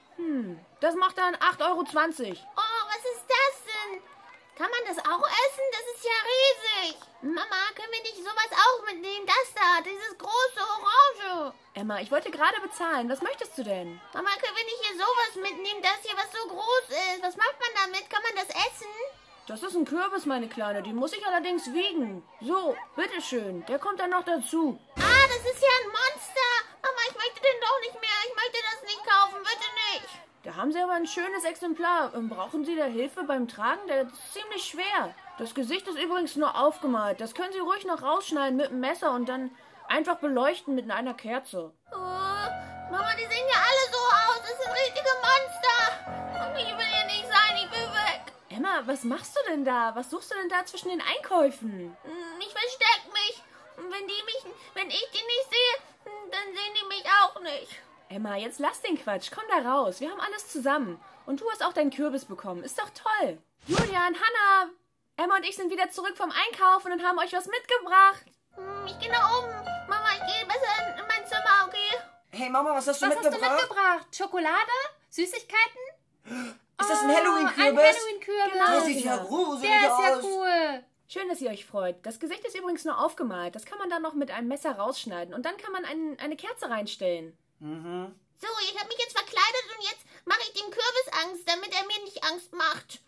Das macht dann 8,20 Euro. Oh, was ist das denn? Kann man das auch essen? Das ist ja riesig. Mama, können wir nicht sowas auch mitnehmen? Das da, dieses große Orange. Emma, ich wollte gerade bezahlen. Was möchtest du denn? Mama, können wir nicht hier sowas mitnehmen? Das hier, was so groß ist. Was macht man damit? Kann man das essen? Das ist ein Kürbis, meine Kleine. Den muss ich allerdings wiegen. So, bitteschön. Der kommt dann noch dazu. Ah, das ist ja ein Monster. Mama, ich möchte den doch nicht mehr. Ich möchte das nicht kaufen. Bitte nicht. Da haben Sie aber ein schönes Exemplar. Brauchen Sie da Hilfe beim Tragen? Der ist ziemlich schwer. Das Gesicht ist übrigens nur aufgemalt. Das können Sie ruhig noch rausschneiden mit dem Messer und dann einfach beleuchten mit einer Kerze. Oh, Mama, die sehen ja alle so aus. Das sind richtige Monster. Und ich will hier nicht sein. Ich will weg. Emma, was machst du denn da? Was suchst du denn da zwischen den Einkäufen? Ich versteck mich. Und wenn ich die nicht sehe, dann sehen die mich auch nicht. Emma, jetzt lass den Quatsch. Komm da raus. Wir haben alles zusammen. Und du hast auch deinen Kürbis bekommen. Ist doch toll. Julian, Hannah, Emma und ich sind wieder zurück vom Einkaufen und haben euch was mitgebracht. Ich gehe nach oben. Mama, ich gehe besser in mein Zimmer, okay? Hey Mama, was hast du Was hast mitgebracht? du mitgebracht? Schokolade? Süßigkeiten? Ist das ein Halloween-Kürbis? Ein Halloween-Kürbis. Genau. Der sieht ja gruselig Der ist ja aus. cool. Schön, dass ihr euch freut. Das Gesicht ist übrigens nur aufgemalt. Das kann man dann noch mit einem Messer rausschneiden. Und dann kann man eine Kerze reinstellen. So, ich habe mich jetzt verkleidet und jetzt mache ich dem Kürbis Angst, damit er mir nicht Angst macht.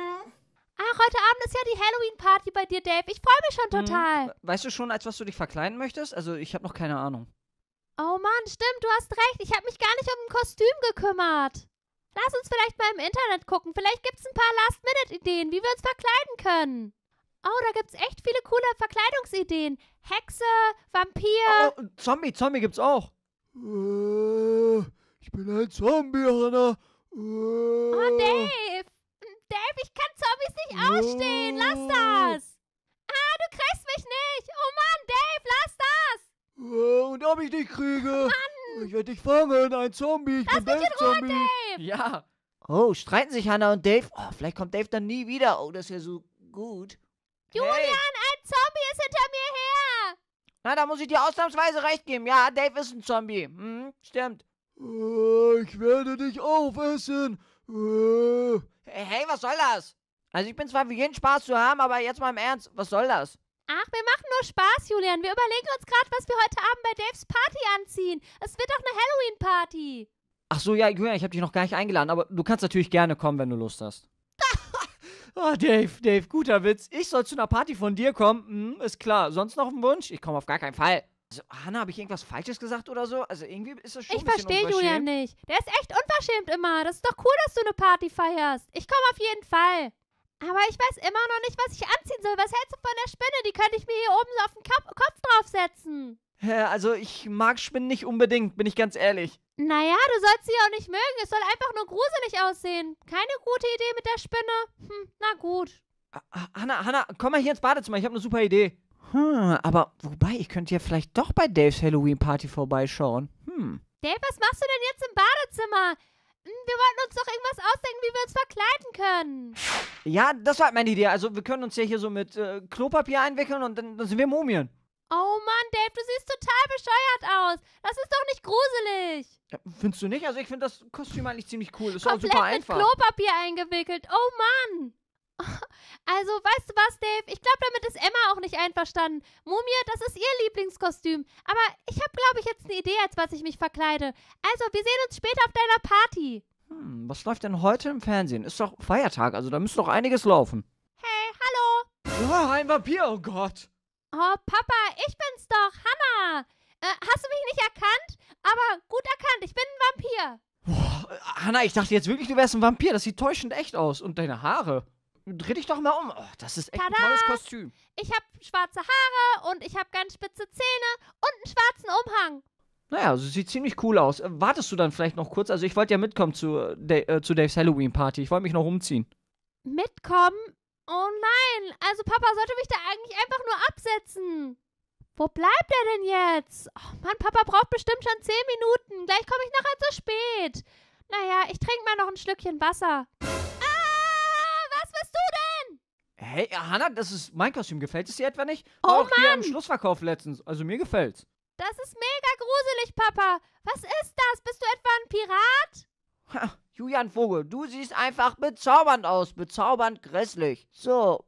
Ach, heute Abend ist ja die Halloween-Party bei dir, Dave. Ich freue mich schon total. Weißt du schon, als was du dich verkleiden möchtest? Also, ich habe noch keine Ahnung. Oh Mann, stimmt, du hast recht. Ich habe mich gar nicht um ein Kostüm gekümmert. Lass uns vielleicht mal im Internet gucken. Vielleicht gibt's ein paar Last-Minute-Ideen, wie wir uns verkleiden können. Oh, da gibt's echt viele coole Verkleidungsideen. Hexe, Vampir. Oh, Zombie gibt's auch. Ich bin ein Zombie, Hannah. Oh, Dave. Dave, ich kann Zombies nicht ausstehen. Lass das. Ah, du kriegst mich nicht. Oh Mann, Dave, lass das. Und ob ich dich kriege? Ich werde dich fangen, ein Zombie. Ich bin Dave-Zombie. Dave. Ja. Oh, streiten sich Hannah und Dave? Oh, vielleicht kommt Dave dann nie wieder. Oh, das ist ja so gut. Julian, Hey. ein Zombie ist hinter mir her. Na, da muss ich dir ausnahmsweise recht geben. Ja, Dave ist ein Zombie. Stimmt. Ich werde dich aufessen. Hey, was soll das? Also ich bin zwar für jeden Spaß zu haben, aber jetzt mal im Ernst, was soll das? Ach, wir machen nur Spaß, Julian. Wir überlegen uns gerade, was wir heute Abend bei Daves Party anziehen. Es wird doch eine Halloween-Party. Ach so, ja, Julian, ich habe dich noch gar nicht eingeladen, aber du kannst natürlich gerne kommen, wenn du Lust hast. Oh, Dave, guter Witz. Ich soll zu einer Party von dir kommen? Ist klar. Sonst noch ein Wunsch? Ich komme auf gar keinen Fall. Also, Hannah, habe ich irgendwas Falsches gesagt oder so? Also, irgendwie ist das schon Ich ein bisschen verstehe Julian unverschämt. nicht. Der ist echt unverschämt immer. Das ist doch cool, dass du eine Party feierst. Ich komme auf jeden Fall. Aber ich weiß immer noch nicht, was ich anziehen soll. Was hältst du von der Spinne? Die könnte ich mir hier oben so auf den Kopf draufsetzen. Also ich mag Spinnen nicht unbedingt, bin ich ganz ehrlich. Naja, du sollst sie auch nicht mögen. Es soll einfach nur gruselig aussehen. Keine gute Idee mit der Spinne. Na gut. Hannah, komm mal hier ins Badezimmer, ich habe eine super Idee. Aber wobei, ich könnte ja vielleicht doch bei Daves Halloween-Party vorbeischauen. Dave, was machst du denn jetzt im Badezimmer? Wir wollten uns doch irgendwas ausdenken, wie wir uns verkleiden können. Ja, das war halt meine Idee. Also wir können uns ja hier so mit Klopapier einwickeln und dann sind wir Mumien. Oh Mann, Dave, du siehst total bescheuert aus. Das ist doch nicht gruselig. Ja, findest du nicht? Also ich finde das Kostüm eigentlich ziemlich cool. Das ist auch Komplett super einfach. mit Klopapier eingewickelt. Oh Mann. Also, weißt du was, Dave? Ich glaube, damit ist Emma auch nicht einverstanden. Mumie, das ist ihr Lieblingskostüm. Aber ich habe, glaube ich, jetzt eine Idee, als was ich mich verkleide. Also, wir sehen uns später auf deiner Party. Was läuft denn heute im Fernsehen? Ist doch Feiertag, also da müsste doch einiges laufen. Hey, hallo. Oh, ein Vampir, oh Gott. Oh, Papa, ich bin's doch, Hannah. Hast du mich nicht erkannt? Aber gut erkannt, ich bin ein Vampir. Boah, Hannah, ich dachte jetzt wirklich, du wärst ein Vampir. Das sieht täuschend echt aus. Und deine Haare. Dreh dich doch mal um. Oh, das ist echt Tada! ein tolles Kostüm. Ich habe schwarze Haare und ich habe ganz spitze Zähne und einen schwarzen Umhang. Naja, also sieht ziemlich cool aus. Wartest du dann vielleicht noch kurz? Also ich wollte ja mitkommen zu Daves Halloween-Party. Ich wollte mich noch umziehen. Mitkommen? Oh nein, also Papa sollte mich da eigentlich einfach nur absetzen. Wo bleibt er denn jetzt? Oh Mann, Papa braucht bestimmt schon 10 Minuten. Gleich komme ich nachher zu spät. Naja, ich trinke mal noch ein Schlückchen Wasser. Was bist du denn? Hey, Hannah, das ist mein Kostüm. Gefällt es dir etwa nicht? Oh War auch hier Mann! am Schlussverkauf letztens. Also mir gefällt's. Das ist mega gruselig, Papa. Was ist das? Bist du etwa ein Pirat? Ha, Julian Vogel, du siehst einfach bezaubernd aus. Bezaubernd grässlich. So,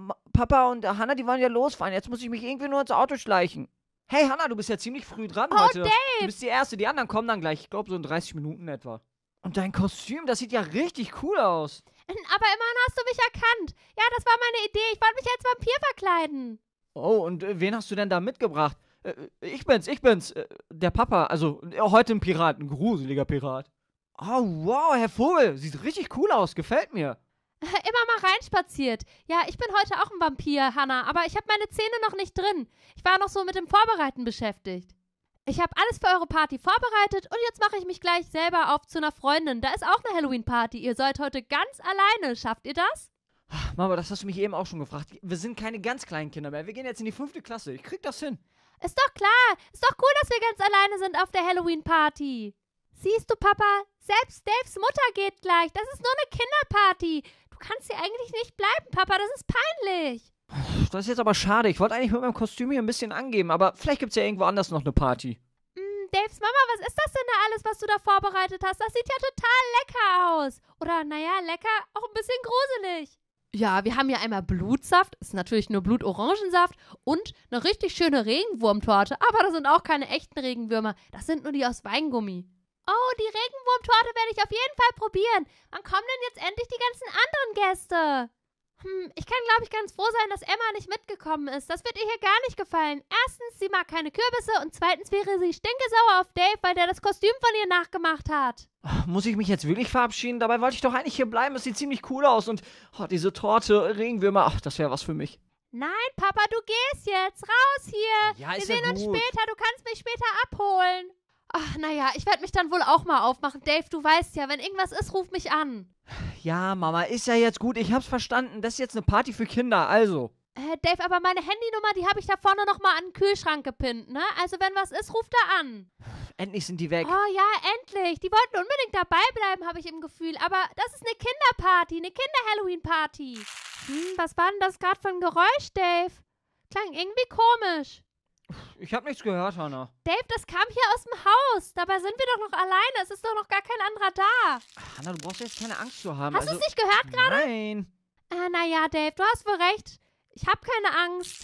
Papa und Hannah, die wollen ja losfahren. Jetzt muss ich mich irgendwie nur ins Auto schleichen. Hey, Hannah, du bist ja ziemlich früh dran Oh, heute. Dave! Du bist die Erste. Die anderen kommen dann gleich. Ich glaube, so in 30 Minuten etwa. Und dein Kostüm, das sieht ja richtig cool aus. Aber immerhin hast du mich erkannt. Ja, das war meine Idee. Ich wollte mich als Vampir verkleiden. Oh, und wen hast du denn da mitgebracht? Ich bin's. Der Papa. Also, heute ein Pirat. Ein gruseliger Pirat. Oh, wow, Herr Vogel. Sieht richtig cool aus. Gefällt mir. Immer mal reinspaziert. Ja, ich bin heute auch ein Vampir, Hannah, aber ich habe meine Zähne noch nicht drin. Ich war noch so mit dem Vorbereiten beschäftigt. Ich habe alles für eure Party vorbereitet und jetzt mache ich mich gleich selber auf zu einer Freundin. Da ist auch eine Halloween-Party. Ihr seid heute ganz alleine. Schafft ihr das? Mama, das hast du mich eben auch schon gefragt. Wir sind keine ganz kleinen Kinder mehr. Wir gehen jetzt in die 5. Klasse. Ich krieg das hin. Ist doch klar. Ist doch cool, dass wir ganz alleine sind auf der Halloween-Party. Siehst du, Papa? Selbst Daves Mutter geht gleich. Das ist nur eine Kinderparty. Du kannst hier eigentlich nicht bleiben, Papa. Das ist peinlich. Das ist jetzt aber schade. Ich wollte eigentlich mit meinem Kostüm hier ein bisschen angeben, aber vielleicht gibt's ja irgendwo anders noch eine Party. Daves Mama, was ist das denn da alles, was du da vorbereitet hast? Das sieht ja total lecker aus. Oder, naja, lecker, auch ein bisschen gruselig. Ja, wir haben hier einmal Blutsaft, ist natürlich nur Blutorangensaft und eine richtig schöne Regenwurmtorte. Aber das sind auch keine echten Regenwürmer, das sind nur die aus Weingummi. Oh, die Regenwurmtorte werde ich auf jeden Fall probieren. Wann kommen denn jetzt endlich die ganzen anderen Gäste? Ich kann, glaube ich, ganz froh sein, dass Emma nicht mitgekommen ist. Das wird ihr hier gar nicht gefallen. Erstens, sie mag keine Kürbisse und zweitens wäre sie stinkesauer auf Dave, weil der das Kostüm von ihr nachgemacht hat. Muss ich mich jetzt wirklich verabschieden? Dabei wollte ich doch eigentlich hier bleiben. Es sieht ziemlich cool aus. Und diese Torte, Regenwürmer, ach, das wäre was für mich. Nein, Papa, du gehst jetzt. Raus hier. Ja, ist Wir ja sehen uns gut. später. Du kannst mich später abholen. Ach, naja, ich werde mich dann wohl auch mal aufmachen. Dave, du weißt ja, wenn irgendwas ist, ruf mich an. Ja, Mama, ist ja jetzt gut. Ich hab's verstanden. Das ist jetzt eine Party für Kinder, also. Dave, aber meine Handynummer, die habe ich da vorne nochmal an den Kühlschrank gepinnt, ne? Also wenn was ist, ruf da an. Endlich sind die weg. Oh ja, endlich. Die wollten unbedingt dabei bleiben, habe ich im Gefühl. Aber das ist eine Kinderparty, eine Kinder-Halloween-Party. Was war denn das gerade für ein Geräusch, Dave? Klang irgendwie komisch. Ich hab nichts gehört, Hannah. Dave, das kam hier aus dem Haus. Dabei sind wir doch noch alleine. Es ist doch noch gar kein anderer da. Hannah, du brauchst jetzt keine Angst zu haben. Hast du es nicht gehört gerade? Nein. Naja, Dave, du hast wohl recht. Ich habe keine Angst.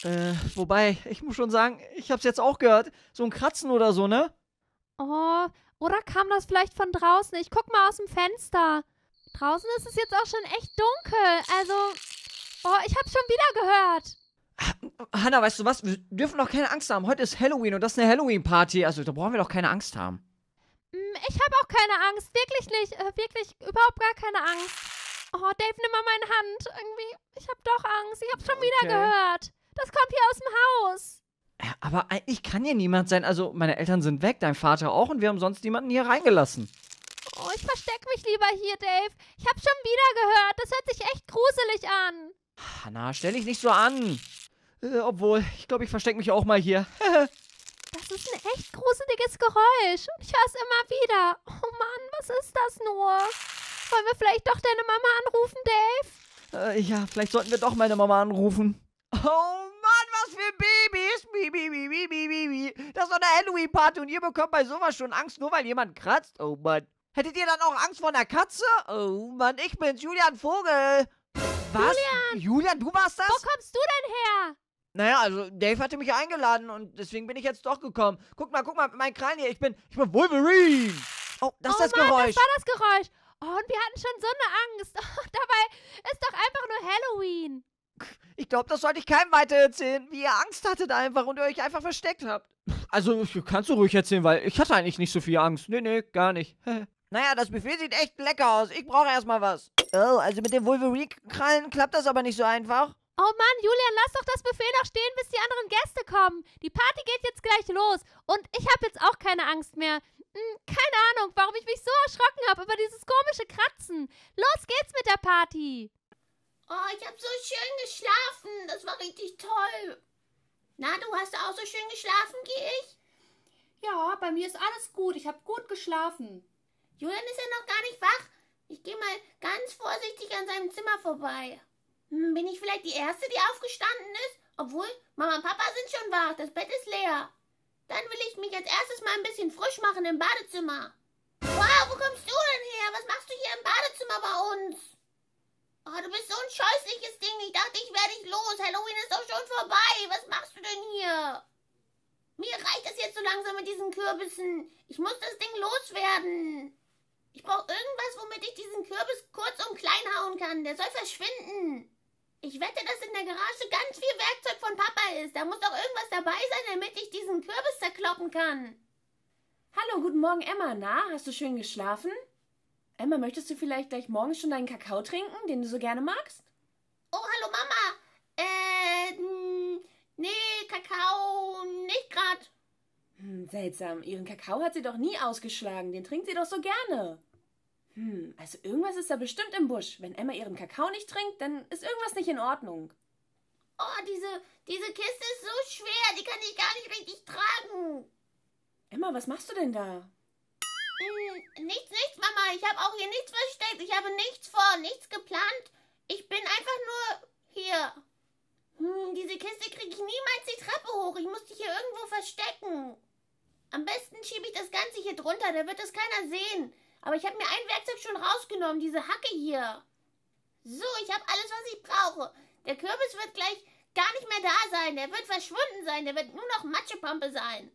Wobei, ich muss schon sagen, ich hab's jetzt auch gehört. So ein Kratzen oder so, ne? Oh, oder kam das vielleicht von draußen? Ich guck mal aus dem Fenster. Draußen ist es jetzt auch schon echt dunkel. Also, ich hab's schon wieder gehört. Hannah, weißt du was? Wir dürfen doch keine Angst haben. Heute ist Halloween und das ist eine Halloween-Party. Also, da brauchen wir doch keine Angst haben. Ich habe auch keine Angst. Wirklich nicht. Wirklich überhaupt gar keine Angst. Oh, Dave, nimm mal meine Hand. Irgendwie, ich hab doch Angst. Ich hab's schon wieder gehört. Das kommt hier aus dem Haus. Ja, aber eigentlich kann hier niemand sein. Also, meine Eltern sind weg, dein Vater auch und wir haben sonst niemanden hier reingelassen. Oh, ich versteck mich lieber hier, Dave. Ich hab's schon wieder gehört. Das hört sich echt gruselig an. Hannah, stell dich nicht so an. Obwohl, ich glaube, ich verstecke mich auch mal hier. Das ist ein echt gruseliges Geräusch. Und ich höre es immer wieder. Oh Mann, was ist das nur? Wollen wir vielleicht doch deine Mama anrufen, Dave? Ja, vielleicht sollten wir doch meine Mama anrufen. Oh Mann, was für Babys. Bibi. Das ist doch eine Halloween-Party und ihr bekommt bei sowas schon Angst, nur weil jemand kratzt. Oh Mann. Hättet ihr dann auch Angst vor einer Katze? Oh Mann, ich bin's, Julian Vogel. Was? Julian, du warst das? Wo kommst du denn her? Naja, also Dave hatte mich eingeladen und deswegen bin ich jetzt doch gekommen. Guck mal, mein Kran hier. Ich bin Wolverine. Oh, das ist das Mann, Geräusch. das war das Geräusch. Oh, und wir hatten schon so eine Angst. Oh, dabei ist doch einfach nur Halloween. Ich glaube, das sollte ich keinem weitererzählen, wie ihr Angst hattet einfach und ihr euch einfach versteckt habt. Also, kannst du ruhig erzählen, weil ich hatte eigentlich nicht so viel Angst. Nee, gar nicht. Naja, das Buffet sieht echt lecker aus. Ich brauche erstmal was. Oh, also mit dem Wolverine-Krallen klappt das aber nicht so einfach. Oh Mann, Julian, lass doch das Buffet noch stehen, bis die anderen Gäste kommen. Die Party geht jetzt gleich los. Und ich habe jetzt auch keine Angst mehr. Keine Ahnung, warum ich mich so erschrocken habe über dieses komische Kratzen. Los geht's mit der Party. Oh, ich habe so schön geschlafen. Das war richtig toll. Na, du hast auch so schön geschlafen, gehe ich? Ja, bei mir ist alles gut. Ich habe gut geschlafen. Julian ist ja noch gar nicht wach. Ich gehe mal ganz vorsichtig an seinem Zimmer vorbei. Bin ich vielleicht die Erste, die aufgestanden ist? Obwohl, Mama und Papa sind schon wach. Das Bett ist leer. Dann will ich mich als erstes mal ein bisschen frisch machen im Badezimmer. Wow, wo kommst du denn her? Was machst du hier im Badezimmer bei uns? Oh, du bist so ein scheußliches Ding. Ich dachte, ich werde dich los. Halloween ist doch schon vorbei. Was machst du denn hier? Mir reicht es jetzt so langsam mit diesen Kürbissen. Ich muss das Ding loswerden. Ich brauche irgendwas, womit ich diesen Kürbis kurz und klein hauen kann. Der soll verschwinden. Ich wette, dass in der Garage ganz viel Werkzeug von Papa ist. Da muss doch irgendwas dabei sein, damit ich diesen Kürbis zerkloppen kann. Hallo, guten Morgen, Emma. Na, hast du schön geschlafen? Emma, möchtest du vielleicht gleich morgens schon deinen Kakao trinken, den du so gerne magst? Oh, hallo Mama. Nee, Kakao nicht grad. Seltsam. Ihren Kakao hat sie doch nie ausgeschlagen. Den trinkt sie doch so gerne. Also irgendwas ist da bestimmt im Busch. Wenn Emma ihren Kakao nicht trinkt, dann ist irgendwas nicht in Ordnung. Oh, diese Kiste ist so schwer. Die kann ich gar nicht richtig tragen. Emma, was machst du denn da? Nichts, Mama. Ich habe auch hier nichts versteckt. Ich habe nichts vor, nichts geplant. Ich bin einfach nur hier. Diese Kiste kriege ich niemals die Treppe hoch. Ich muss die hier irgendwo verstecken. Am besten schiebe ich das Ganze hier drunter. Da wird das keiner sehen. Aber ich habe mir ein Werkzeug schon rausgenommen. Diese Hacke hier. So, ich habe alles, was ich brauche. Der Kürbis wird gleich gar nicht mehr da sein. Der wird verschwunden sein. Der wird nur noch Matschepampe sein.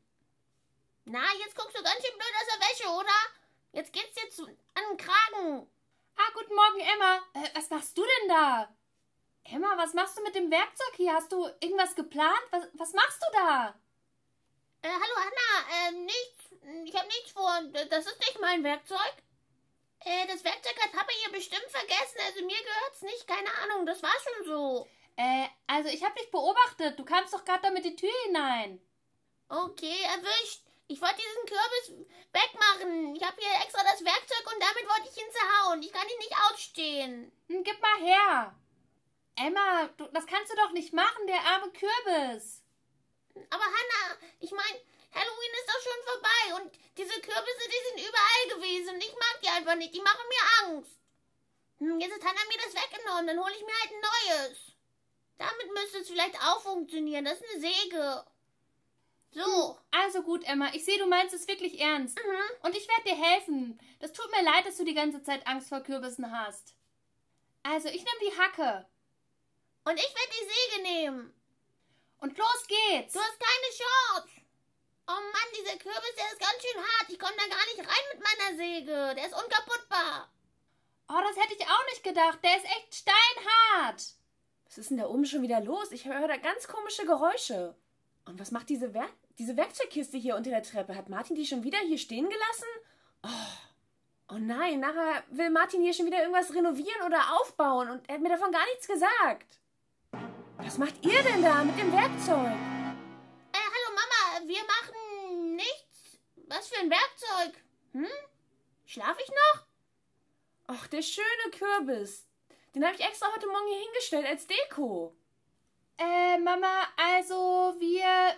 Na, jetzt guckst du ganz schön blöd aus der Wäsche, oder? Jetzt geht's dir an den Kragen. Guten Morgen, Emma. Was machst du denn da? Emma, was machst du mit dem Werkzeug hier? Hast du irgendwas geplant? Was machst du da? Hallo, Anna. Nichts. Ich habe nichts vor. Das ist nicht mein Werkzeug. Das Werkzeug hat Papa hier bestimmt vergessen. Also mir gehört's nicht. Keine Ahnung. Das war schon so. Also ich habe dich beobachtet. Du kamst doch gerade da mit die Tür hinein. Okay, erwischt. Ich wollte diesen Kürbis wegmachen. Ich habe hier extra das Werkzeug und damit wollte ich ihn zerhauen. Ich kann ihn nicht ausstehen. Gib mal her. Emma, das kannst du doch nicht machen, der arme Kürbis. Aber Hannah, ich meine, Halloween ist doch schon vorbei und diese Kürbisse, die sind überall gewesen und ich mag die einfach nicht. Die machen mir Angst. Jetzt hat Hannah mir das weggenommen, dann hole ich mir halt ein neues. Damit müsste es vielleicht auch funktionieren. Das ist eine Säge. So. Also gut, Emma, ich sehe, du meinst es wirklich ernst. Und ich werde dir helfen. Das tut mir leid, dass du die ganze Zeit Angst vor Kürbissen hast. Also, ich nehme die Hacke. Und ich werde die Säge nehmen. Und los geht's. Du hast keine Chance. Oh Mann, dieser Kürbis, der ist ganz schön hart. Ich komme da gar nicht rein mit meiner Säge. Der ist unkaputtbar. Oh, das hätte ich auch nicht gedacht. Der ist echt steinhart. Was ist denn da oben schon wieder los? Ich höre da ganz komische Geräusche. Und was macht diese Werkzeugkiste hier unter der Treppe? Hat Martin die schon wieder hier stehen gelassen? Oh nein, nachher will Martin hier schon wieder irgendwas renovieren oder aufbauen und er hat mir davon gar nichts gesagt. Was macht ihr denn da mit dem Werkzeug? Hallo Mama, wir machen nichts. Was für ein Werkzeug? Schlaf ich noch? Ach, der schöne Kürbis. Den habe ich extra heute Morgen hier hingestellt als Deko. Mama, also wir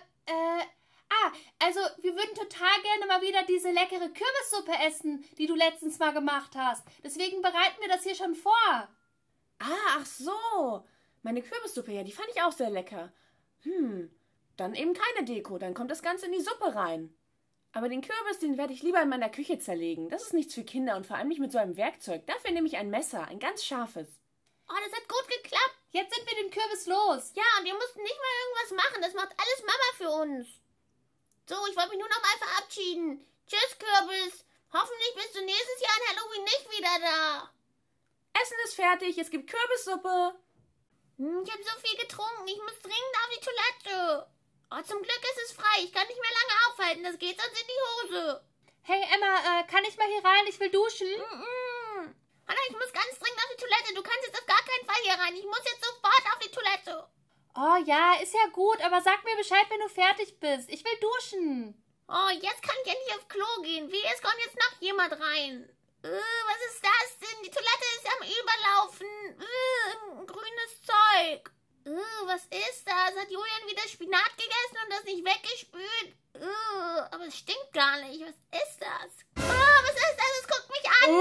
würden total gerne mal wieder diese leckere Kürbissuppe essen, die du letztens mal gemacht hast. Deswegen bereiten wir das hier schon vor. Ach so. Meine Kürbissuppe, ja, die fand ich auch sehr lecker. Dann eben keine Deko, dann kommt das Ganze in die Suppe rein. Aber den Kürbis, den werde ich lieber in meiner Küche zerlegen. Das ist nichts für Kinder und vor allem nicht mit so einem Werkzeug. Dafür nehme ich ein Messer, ein ganz scharfes. Oh, das hat gut geklappt. Jetzt sind wir den Kürbis los. Ja, und wir mussten nicht mal irgendwas machen. Das macht alles Mama für uns. So, ich wollte mich nur noch mal verabschieden. Tschüss, Kürbis. Hoffentlich bist du nächstes Jahr an Halloween nicht wieder da. Essen ist fertig, es gibt Kürbissuppe. Ich habe so viel getrunken. Ich muss dringend auf die Toilette. Oh, zum Glück ist es frei. Ich kann nicht mehr lange aufhalten. Das geht sonst in die Hose. Hey, Emma, kann ich mal hier rein? Ich will duschen. Hanna, ich muss ganz dringend auf die Toilette. Du kannst jetzt auf gar keinen Fall hier rein. Ich muss jetzt sofort auf die Toilette. Oh ja, ist ja gut, aber sag mir Bescheid, wenn du fertig bist. Ich will duschen. Oh, jetzt kann ich endlich aufs Klo gehen. Wie, es kommt jetzt noch jemand rein. Was ist das denn? Die Toilette ist am Überlaufen. Grünes Zeug. Was ist das? Hat Julian wieder Spinat gegessen und das nicht weggespült? Aber es stinkt gar nicht. Was ist das? Was ist das? Es guckt mich an.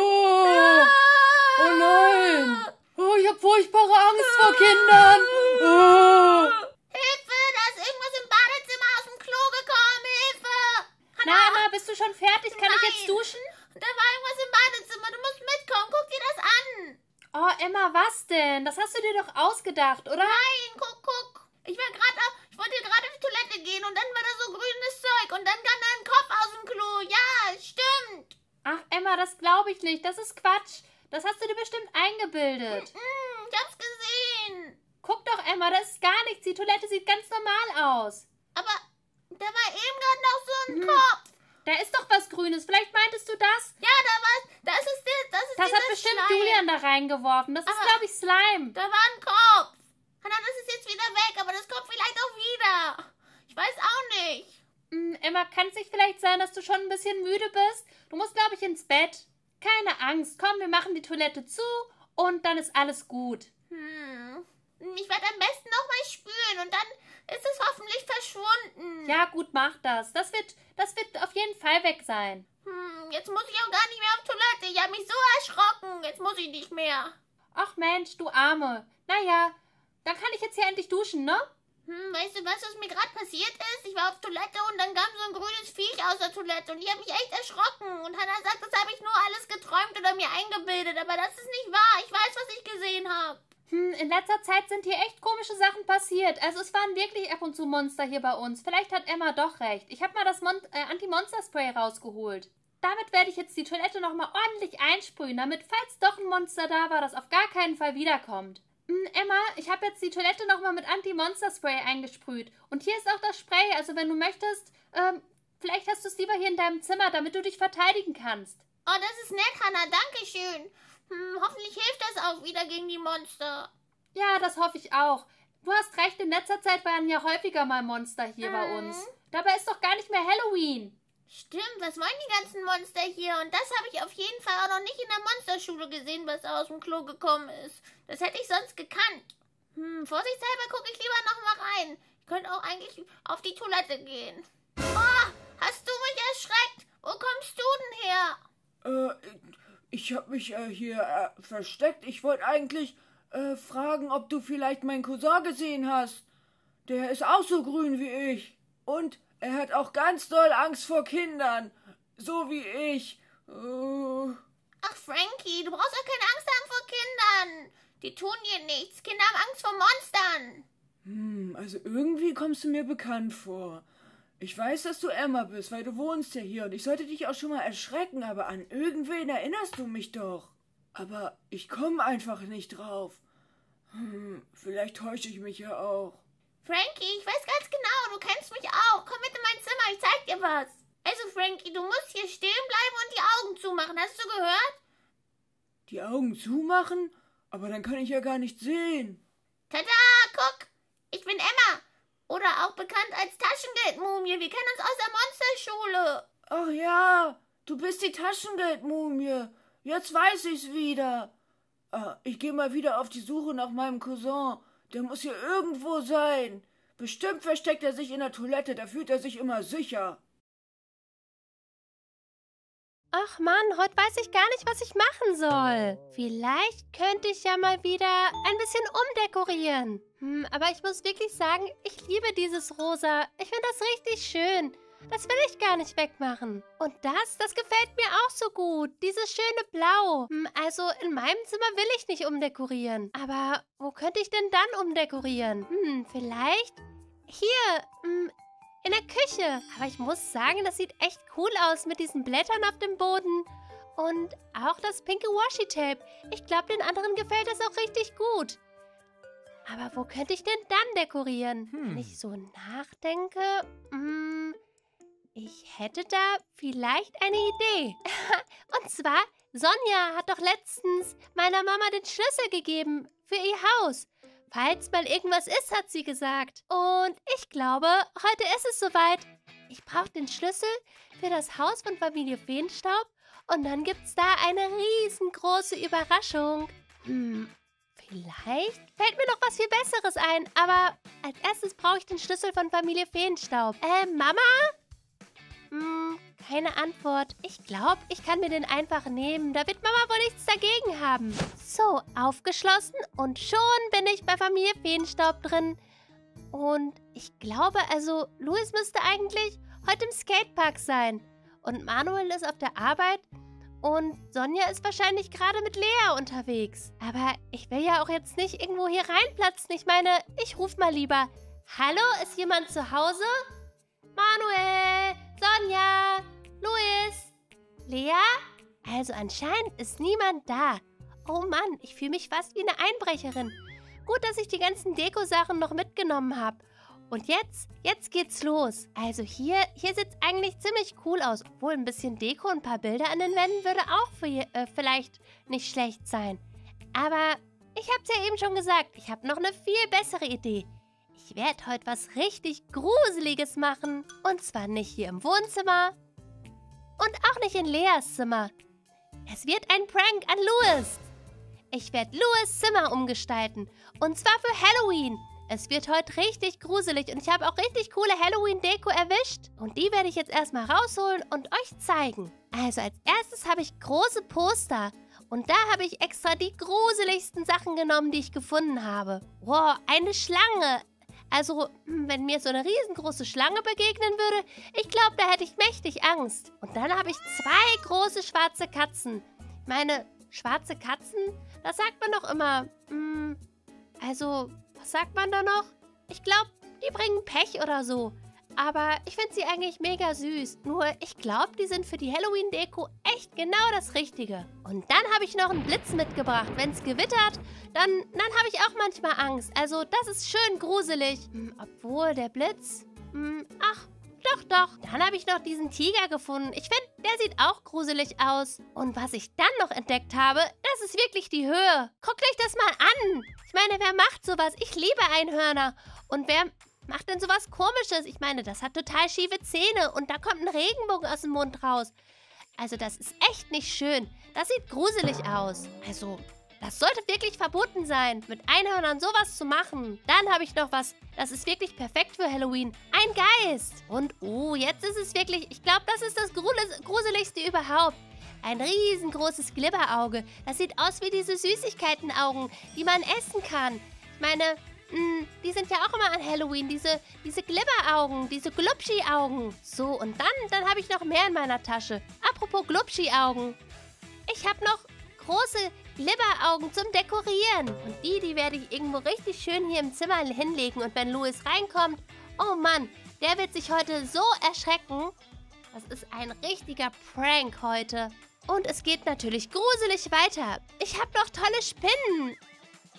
Oh nein. Oh, ich habe furchtbare Angst vor Kindern. Hilfe, da ist irgendwas im Badezimmer aus dem Klo gekommen. Hilfe. Na, Emma, bist du schon fertig? Kann ich jetzt duschen? Da war irgendwas im Badezimmer. Du musst mitkommen. Guck dir das an. Oh, Emma, was denn? Das hast du dir doch ausgedacht, oder? Nein, guck. Ich wollte gerade auf die Toilette gehen und dann war da so grünes Zeug und dann kam da ein Kopf aus dem Klo. Ja, stimmt. Ach, Emma, das glaube ich nicht. Das ist Quatsch. Das hast du dir bestimmt eingebildet. Ich hab's gesehen. Guck doch, Emma, das ist gar nichts. Die Toilette sieht ganz normal aus. Aber da war eben gerade noch so ein Kopf. Da ist doch was Grünes. Vielleicht meintest du das? Ja, das ist Das hat bestimmt Schleim. Julian da reingeworfen. Das ist, glaube ich, Slime. Da war ein Kopf. Hanna, das ist jetzt wieder weg, aber das kommt vielleicht auch wieder. Ich weiß auch nicht. Emma, kann es nicht vielleicht sein, dass du schon ein bisschen müde bist? Du musst, glaube ich, ins Bett. Keine Angst. Komm, wir machen die Toilette zu und dann ist alles gut. Ich werde am besten nochmal spülen und dann ist es hoffentlich verschwunden. Ja, gut, mach das. Das wird auf jeden Fall weg sein. Jetzt muss ich auch gar nicht mehr auf Toilette. Ich habe mich so erschrocken. Jetzt muss ich nicht mehr. Ach Mensch, du Arme. Naja, dann kann ich jetzt hier endlich duschen, ne? Weißt du, was mir gerade passiert ist? Ich war auf Toilette und dann kam so ein grünes Viech aus der Toilette und ich habe mich echt erschrocken. Und Hanna sagt, das habe ich nur alles geträumt oder mir eingebildet. Aber das ist nicht wahr. Ich weiß, was ich gesehen habe. In letzter Zeit sind hier echt komische Sachen passiert. Also es waren wirklich ab und zu Monster hier bei uns. Vielleicht hat Emma doch recht. Ich habe mal das Anti-Monster-Spray rausgeholt. Damit werde ich jetzt die Toilette nochmal ordentlich einsprühen, damit, falls doch ein Monster da war, das auf gar keinen Fall wiederkommt. Emma, ich habe jetzt die Toilette nochmal mit Anti-Monster-Spray eingesprüht. Und hier ist auch das Spray. Also wenn du möchtest, vielleicht hast du es lieber hier in deinem Zimmer, damit du dich verteidigen kannst. Oh, das ist nett, Hanna. Dankeschön. Hoffentlich hilft das auch wieder gegen die Monster. Ja, das hoffe ich auch. Du hast recht, in letzter Zeit waren ja häufiger mal Monster hier bei uns. Dabei ist doch gar nicht mehr Halloween. Stimmt, was wollen die ganzen Monster hier? Und das habe ich auf jeden Fall auch noch nicht in der Monsterschule gesehen, was aus dem Klo gekommen ist. Das hätte ich sonst gekannt. Vorsichtshalber gucke ich lieber noch mal rein. Ich könnte auch eigentlich auf die Toilette gehen. Oh, hast du mich erschreckt? Wo kommst du denn her? Ich habe mich hier versteckt. Ich wollte eigentlich fragen, ob du vielleicht meinen Cousin gesehen hast. Der ist auch so grün wie ich. Und er hat auch ganz doll Angst vor Kindern. So wie ich. Ach, Frankie, du brauchst doch keine Angst haben vor Kindern. Die tun dir nichts. Kinder haben Angst vor Monstern. Also irgendwie kommst du mir bekannt vor. Ich weiß, dass du Emma bist, weil du wohnst ja hier und ich sollte dich auch schon mal erschrecken, aber an irgendwen erinnerst du mich doch. Aber ich komme einfach nicht drauf. Vielleicht täusche ich mich ja auch. Frankie, ich weiß ganz genau, du kennst mich auch. Komm mit in mein Zimmer, ich zeig dir was. Also, Frankie, du musst hier stehen bleiben und die Augen zumachen. Hast du gehört? Die Augen zumachen? Aber dann kann ich ja gar nicht sehen. Tada, guck! Ich bin Emma. Oder auch bekannt als Taschengeldmumie. Wir kennen uns aus der Monsterschule. Ach ja, du bist die Taschengeldmumie. Jetzt weiß ich's wieder. Ich gehe mal wieder auf die Suche nach meinem Cousin. Der muss hier irgendwo sein. Bestimmt versteckt er sich in der Toilette. Da fühlt er sich immer sicher. Ach Mann, heute weiß ich gar nicht, was ich machen soll. Vielleicht könnte ich ja mal wieder ein bisschen umdekorieren. Aber ich muss wirklich sagen, ich liebe dieses Rosa. Ich finde das richtig schön. Das will ich gar nicht wegmachen. Und das gefällt mir auch so gut. Dieses schöne Blau. Also in meinem Zimmer will ich nicht umdekorieren. Aber wo könnte ich denn dann umdekorieren? Vielleicht hier, in der Küche. Aber ich muss sagen, das sieht echt cool aus mit diesen Blättern auf dem Boden. Und auch das pinke Washi-Tape. Ich glaube, den anderen gefällt das auch richtig gut. Aber wo könnte ich denn dann dekorieren? Wenn ich so nachdenke, ich hätte da vielleicht eine Idee. Und zwar, Sonja hat doch letztens meiner Mama den Schlüssel gegeben für ihr Haus. Falls mal irgendwas ist, hat sie gesagt. Und ich glaube, heute ist es soweit. Ich brauche den Schlüssel für das Haus von Familie Feenstaub und dann gibt's da eine riesengroße Überraschung. Vielleicht fällt mir noch was viel Besseres ein, aber als erstes brauche ich den Schlüssel von Familie Feenstaub. Mama? Keine Antwort. Ich glaube, ich kann mir den einfach nehmen. Da wird Mama wohl nichts dagegen haben. So, aufgeschlossen und schon bin ich bei Familie Feenstaub drin. Und ich glaube, also, Louis müsste eigentlich heute im Skatepark sein. Und Manuel ist auf der Arbeit und Sonja ist wahrscheinlich gerade mit Lea unterwegs. Aber ich will ja auch jetzt nicht irgendwo hier reinplatzen. Ich meine, ich rufe mal lieber. Hallo, ist jemand zu Hause? Manuel, Sonja, Louis, Lea? Also anscheinend ist niemand da. Oh Mann, ich fühle mich fast wie eine Einbrecherin. Gut, dass ich die ganzen Deko-Sachen noch mitgenommen habe. Und jetzt geht's los. Also hier sieht es eigentlich ziemlich cool aus. Obwohl ein bisschen Deko und ein paar Bilder an den Wänden würde auch vielleicht nicht schlecht sein. Aber ich habe es ja eben schon gesagt, ich habe noch eine viel bessere Idee. Ich werde heute was richtig Gruseliges machen. Und zwar nicht hier im Wohnzimmer und auch nicht in Leas Zimmer. Es wird ein Prank an Louis. Ich werde Louis' Zimmer umgestalten. Und zwar für Halloween. Es wird heute richtig gruselig und ich habe auch richtig coole Halloween-Deko erwischt. Und die werde ich jetzt erstmal rausholen und euch zeigen. Also als erstes habe ich große Poster. Und da habe ich extra die gruseligsten Sachen genommen, die ich gefunden habe. Wow, eine Schlange. Also, wenn mir so eine riesengroße Schlange begegnen würde, ich glaube, da hätte ich mächtig Angst. Und dann habe ich 2 große schwarze Katzen. Ich meine, schwarze Katzen, das sagt man doch immer. Also, was sagt man da noch? Ich glaube, die bringen Pech oder so. Aber ich finde sie eigentlich mega süß. Nur, ich glaube, die sind für die Halloween-Deko echt genau das Richtige. Und dann habe ich noch einen Blitz mitgebracht. Wenn es gewittert, dann habe ich auch manchmal Angst. Also, das ist schön gruselig. Obwohl, der Blitz... ach, doch. Dann habe ich noch diesen Tiger gefunden. Ich finde, der sieht auch gruselig aus. Und was ich dann noch entdeckt habe, das ist wirklich die Höhe. Guckt euch das mal an. Ich meine, wer macht sowas? Ich liebe Einhörner. Und wer macht denn sowas Komisches? Ich meine, das hat total schiefe Zähne und da kommt ein Regenbogen aus dem Mund raus. Also das ist echt nicht schön. Das sieht gruselig aus. Also, das sollte wirklich verboten sein, mit Einhörnern sowas zu machen. Dann habe ich noch was, das ist wirklich perfekt für Halloween. Ein Geist. Und jetzt ist es wirklich, ich glaube, das ist das Gruseligste überhaupt. Ein riesengroßes Glibberauge. Das sieht aus wie diese Süßigkeitenaugen, die man essen kann. Ich meine, die sind ja auch immer an Halloween, diese Glibberaugen, diese Glubschi-Augen. So, und dann habe ich noch mehr in meiner Tasche. Apropos Glubschi-Augen. Ich habe noch große Glibberaugen zum Dekorieren. Und die werde ich irgendwo richtig schön hier im Zimmer hinlegen. Und wenn Louis reinkommt, oh Mann, der wird sich heute so erschrecken. Das ist ein richtiger Prank heute. Und es geht natürlich gruselig weiter. Ich habe noch tolle Spinnen.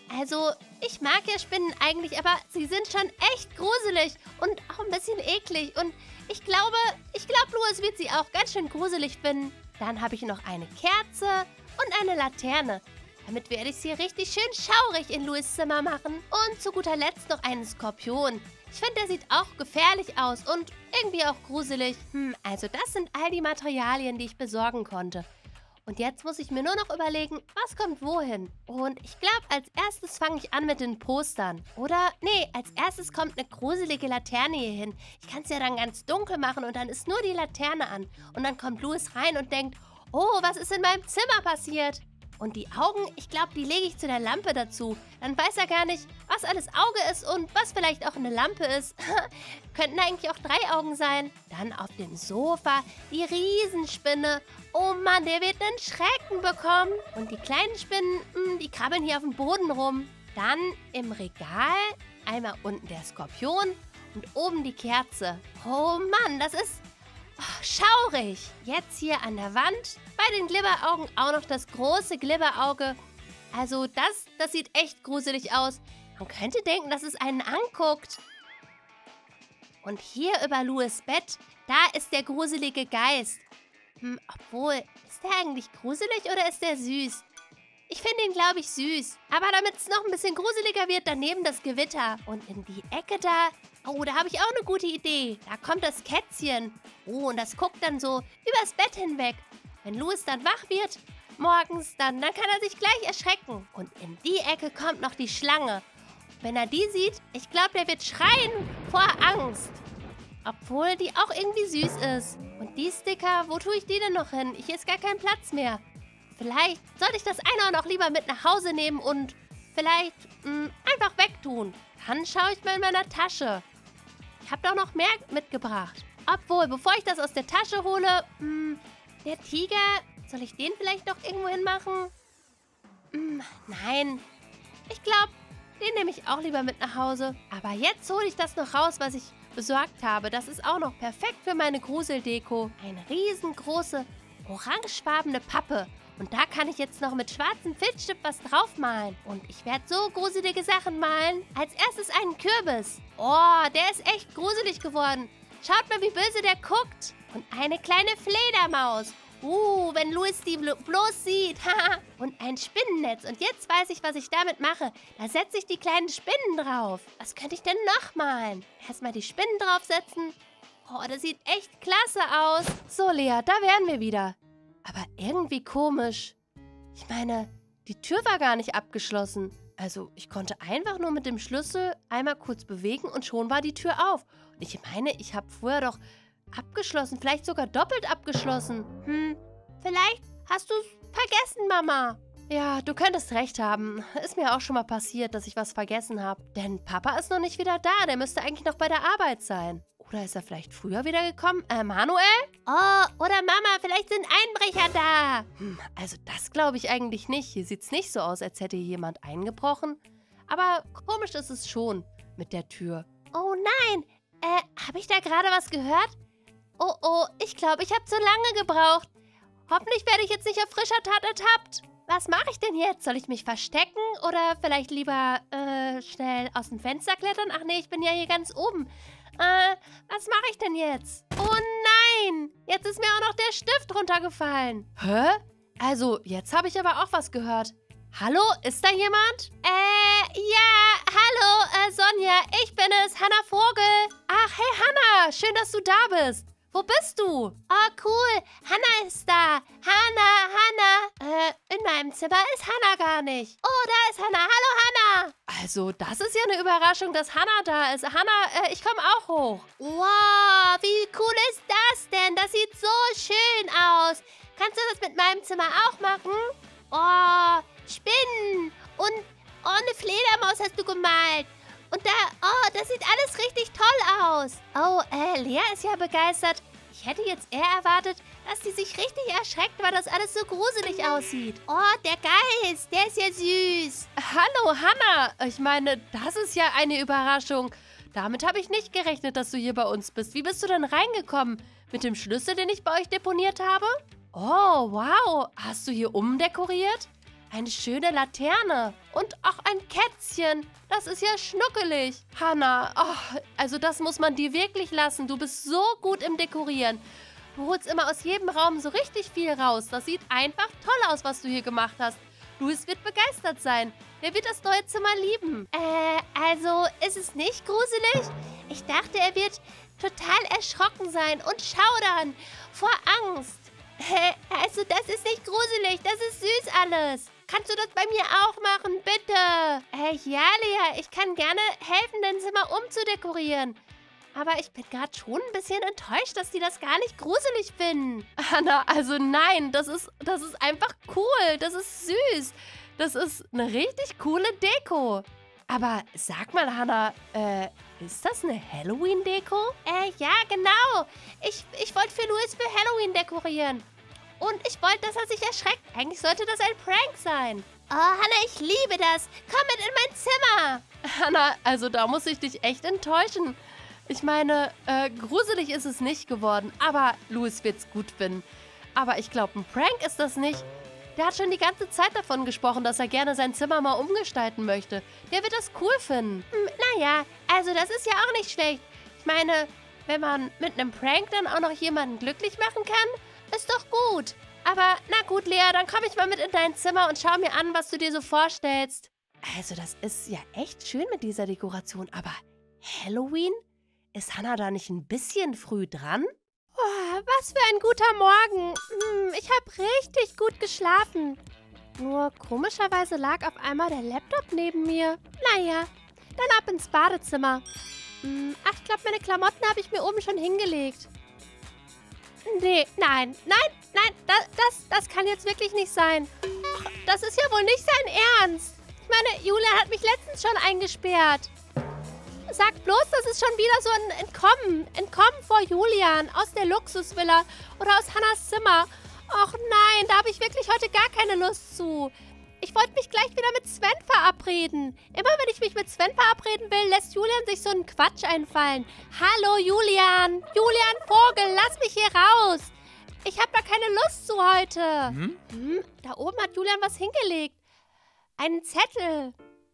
Also, ich mag ja Spinnen eigentlich, aber sie sind schon echt gruselig und auch ein bisschen eklig. Und ich glaube, Louis wird sie auch ganz schön gruselig finden. Dann habe ich noch eine Kerze und eine Laterne. Damit werde ich sie richtig schön schaurig in Louis' Zimmer machen. Und zu guter Letzt noch einen Skorpion. Ich finde, der sieht auch gefährlich aus und irgendwie auch gruselig. Also das sind all die Materialien, die ich besorgen konnte. Und jetzt muss ich mir nur noch überlegen, was kommt wohin. Und ich glaube, als erstes fange ich an mit den Postern. Oder, nee, als erstes kommt eine gruselige Laterne hier hin. Ich kann es ja dann ganz dunkel machen und dann ist nur die Laterne an. Und dann kommt Louis rein und denkt, oh, was ist in meinem Zimmer passiert? Und die Augen, ich glaube, die lege ich zu der Lampe dazu. Dann weiß er gar nicht, was alles Auge ist und was vielleicht auch eine Lampe ist. Könnten eigentlich auch 3 Augen sein. Dann auf dem Sofa die Riesenspinne. Oh Mann, der wird einen Schrecken bekommen. Und die kleinen Spinnen, die krabbeln hier auf dem Boden rum. Dann im Regal einmal unten der Skorpion und oben die Kerze. Oh Mann, das ist schaurig. Jetzt hier an der Wand bei den Glibberaugen auch noch das große Glibberauge. Also das sieht echt gruselig aus. Man könnte denken, dass es einen anguckt. Und hier über Louis' Bett, da ist der gruselige Geist. Obwohl, ist der eigentlich gruselig oder ist der süß? Ich finde ihn, glaube ich, süß. Aber damit es noch ein bisschen gruseliger wird, daneben das Gewitter. Und in die Ecke da, oh, da habe ich auch eine gute Idee. Da kommt das Kätzchen. Oh, und das guckt dann so übers Bett hinweg. Wenn Louis dann wach wird, morgens, dann kann er sich gleich erschrecken. Und in die Ecke kommt noch die Schlange. Wenn er die sieht, ich glaube, der wird schreien vor Angst. Obwohl die auch irgendwie süß ist. Und die Sticker, wo tue ich die denn noch hin? Hier ist gar kein Platz mehr. Vielleicht sollte ich das Einhorn auch lieber mit nach Hause nehmen und vielleicht einfach wegtun. Dann schaue ich mal in meiner Tasche. Ich habe doch noch mehr mitgebracht. Obwohl, bevor ich das aus der Tasche hole, der Tiger, soll ich den vielleicht noch irgendwo hinmachen? Nein. Ich glaube, den nehme ich auch lieber mit nach Hause. Aber jetzt hole ich das noch raus, was ich besorgt habe. Das ist auch noch perfekt für meine Gruseldeko. Eine riesengroße, orangefarbene Pappe. Und da kann ich jetzt noch mit schwarzem Filzstift was draufmalen. Und ich werde so gruselige Sachen malen. Als erstes einen Kürbis. Oh, der ist echt gruselig geworden. Schaut mal, wie böse der guckt. Und eine kleine Fledermaus. Wenn Louis die bloß sieht. Und ein Spinnennetz. Und jetzt weiß ich, was ich damit mache. Da setze ich die kleinen Spinnen drauf. Was könnte ich denn noch malen? Erstmal die Spinnen draufsetzen. Oh, das sieht echt klasse aus. So, Lea, da wären wir wieder. Aber irgendwie komisch. Ich meine, die Tür war gar nicht abgeschlossen. Also, ich konnte einfach nur mit dem Schlüssel einmal kurz bewegen und schon war die Tür auf. Und ich meine, ich habe vorher doch abgeschlossen, vielleicht sogar doppelt abgeschlossen. Vielleicht hast du es vergessen, Mama. Ja, du könntest recht haben. Ist mir auch schon mal passiert, dass ich was vergessen habe. Denn Papa ist noch nicht wieder da. Der müsste eigentlich noch bei der Arbeit sein. Oder ist er vielleicht früher wiedergekommen? Manuel? Oh, oder Mama, vielleicht sind Einbrecher da. Also das glaube ich eigentlich nicht. Hier sieht es nicht so aus, als hätte hier jemand eingebrochen. Aber komisch ist es schon mit der Tür. Oh nein, habe ich da gerade was gehört? Oh, ich glaube, ich habe zu lange gebraucht. Hoffentlich werde ich jetzt nicht auf frischer Tat ertappt. Was mache ich denn jetzt? Soll ich mich verstecken oder vielleicht lieber schnell aus dem Fenster klettern? Ach nee, ich bin ja hier ganz oben. Was mache ich denn jetzt? Oh nein! Jetzt ist mir auch noch der Stift runtergefallen. Hä? Also, jetzt habe ich aber auch was gehört. Hallo, ist da jemand? Ja, hallo, Sonja, ich bin es, Hannah Vogel. Ach, hey Hannah, schön, dass du da bist. Wo bist du? Oh, cool, Hannah ist da. Hannah. In meinem Zimmer ist Hannah gar nicht. Oh, da ist Hannah. Hallo, Hannah. Also, das ist ja eine Überraschung, dass Hannah da ist. Hannah, ich komme auch hoch. Wow, wie cool ist das denn? Das sieht so schön aus. Kannst du das mit meinem Zimmer auch machen? Oh, Spinnen und eine Fledermaus hast du gemalt. Und das sieht alles richtig toll aus. Oh, Lea ist ja begeistert. Ich hätte jetzt eher erwartet, dass sie sich richtig erschreckt, weil das alles so gruselig aussieht. Oh, der Geist, der ist ja süß. Hallo, Hannah. Ich meine, das ist ja eine Überraschung. Damit habe ich nicht gerechnet, dass du hier bei uns bist. Wie bist du denn reingekommen? Mit dem Schlüssel, den ich bei euch deponiert habe? Oh, wow. Hast du hier umdekoriert? eine schöne Laterne und auch ein Kätzchen. Das ist ja schnuckelig. Hannah, also das muss man dir wirklich lassen. Du bist so gut im Dekorieren. Du holst immer aus jedem Raum so richtig viel raus. Das sieht einfach toll aus, was du hier gemacht hast. Louis wird begeistert sein. Er wird das neue Zimmer lieben. Also ist es nicht gruselig? Ich dachte, er wird total erschrocken sein und schaudern vor Angst. Also das ist nicht gruselig, das ist süß alles. Kannst du das bei mir auch machen, bitte? Ja, Lea, ich kann gerne helfen, dein Zimmer umzudekorieren. Aber ich bin gerade schon ein bisschen enttäuscht, dass die das gar nicht gruselig finden. Hannah, also nein, das ist einfach cool. Das ist süß. Das ist eine richtig coole Deko. Aber sag mal, Hannah, ist das eine Halloween-Deko? Ja, genau. Ich wollte für Louis für Halloween dekorieren. Und ich wollte, dass er sich erschreckt. Eigentlich sollte das ein Prank sein. Oh, Hannah, ich liebe das. Komm mit in mein Zimmer. Hannah, also da muss ich dich echt enttäuschen. Ich meine, gruselig ist es nicht geworden, aber Louis wird's gut finden. Aber ich glaube, ein Prank ist das nicht. Der hat schon die ganze Zeit davon gesprochen, dass er gerne sein Zimmer mal umgestalten möchte. Der wird das cool finden. Naja, also das ist ja auch nicht schlecht. Ich meine, wenn man mit einem Prank dann auch noch jemanden glücklich machen kann, ist doch gut. Aber na gut, Lea, dann komme ich mal mit in dein Zimmer und schau mir an, was du dir so vorstellst. Also das ist ja echt schön mit dieser Dekoration, aber Halloween? Ist Hannah da nicht ein bisschen früh dran? Oh, was für ein guter Morgen. Ich habe richtig gut geschlafen. Nur komischerweise lag auf einmal der Laptop neben mir. Naja, dann ab ins Badezimmer. Ich glaube, meine Klamotten habe ich mir oben schon hingelegt. Nee, nein, das kann jetzt wirklich nicht sein. Ach, das ist ja wohl nicht sein Ernst. Ich meine, Julia hat mich letztens schon eingesperrt. Sag bloß, das ist schon wieder so ein Entkommen vor Julian aus der Luxusvilla oder aus Hannahs Zimmer. Och nein, da habe ich wirklich heute gar keine Lust zu. Ich wollte mich gleich wieder mit Sven verabreden. Immer wenn ich mich mit Sven verabreden will, lässt Julian sich so einen Quatsch einfallen. Hallo Julian, Julian Vogel, lass mich hier raus. Ich habe da keine Lust zu heute. Da oben hat Julian was hingelegt. Einen Zettel.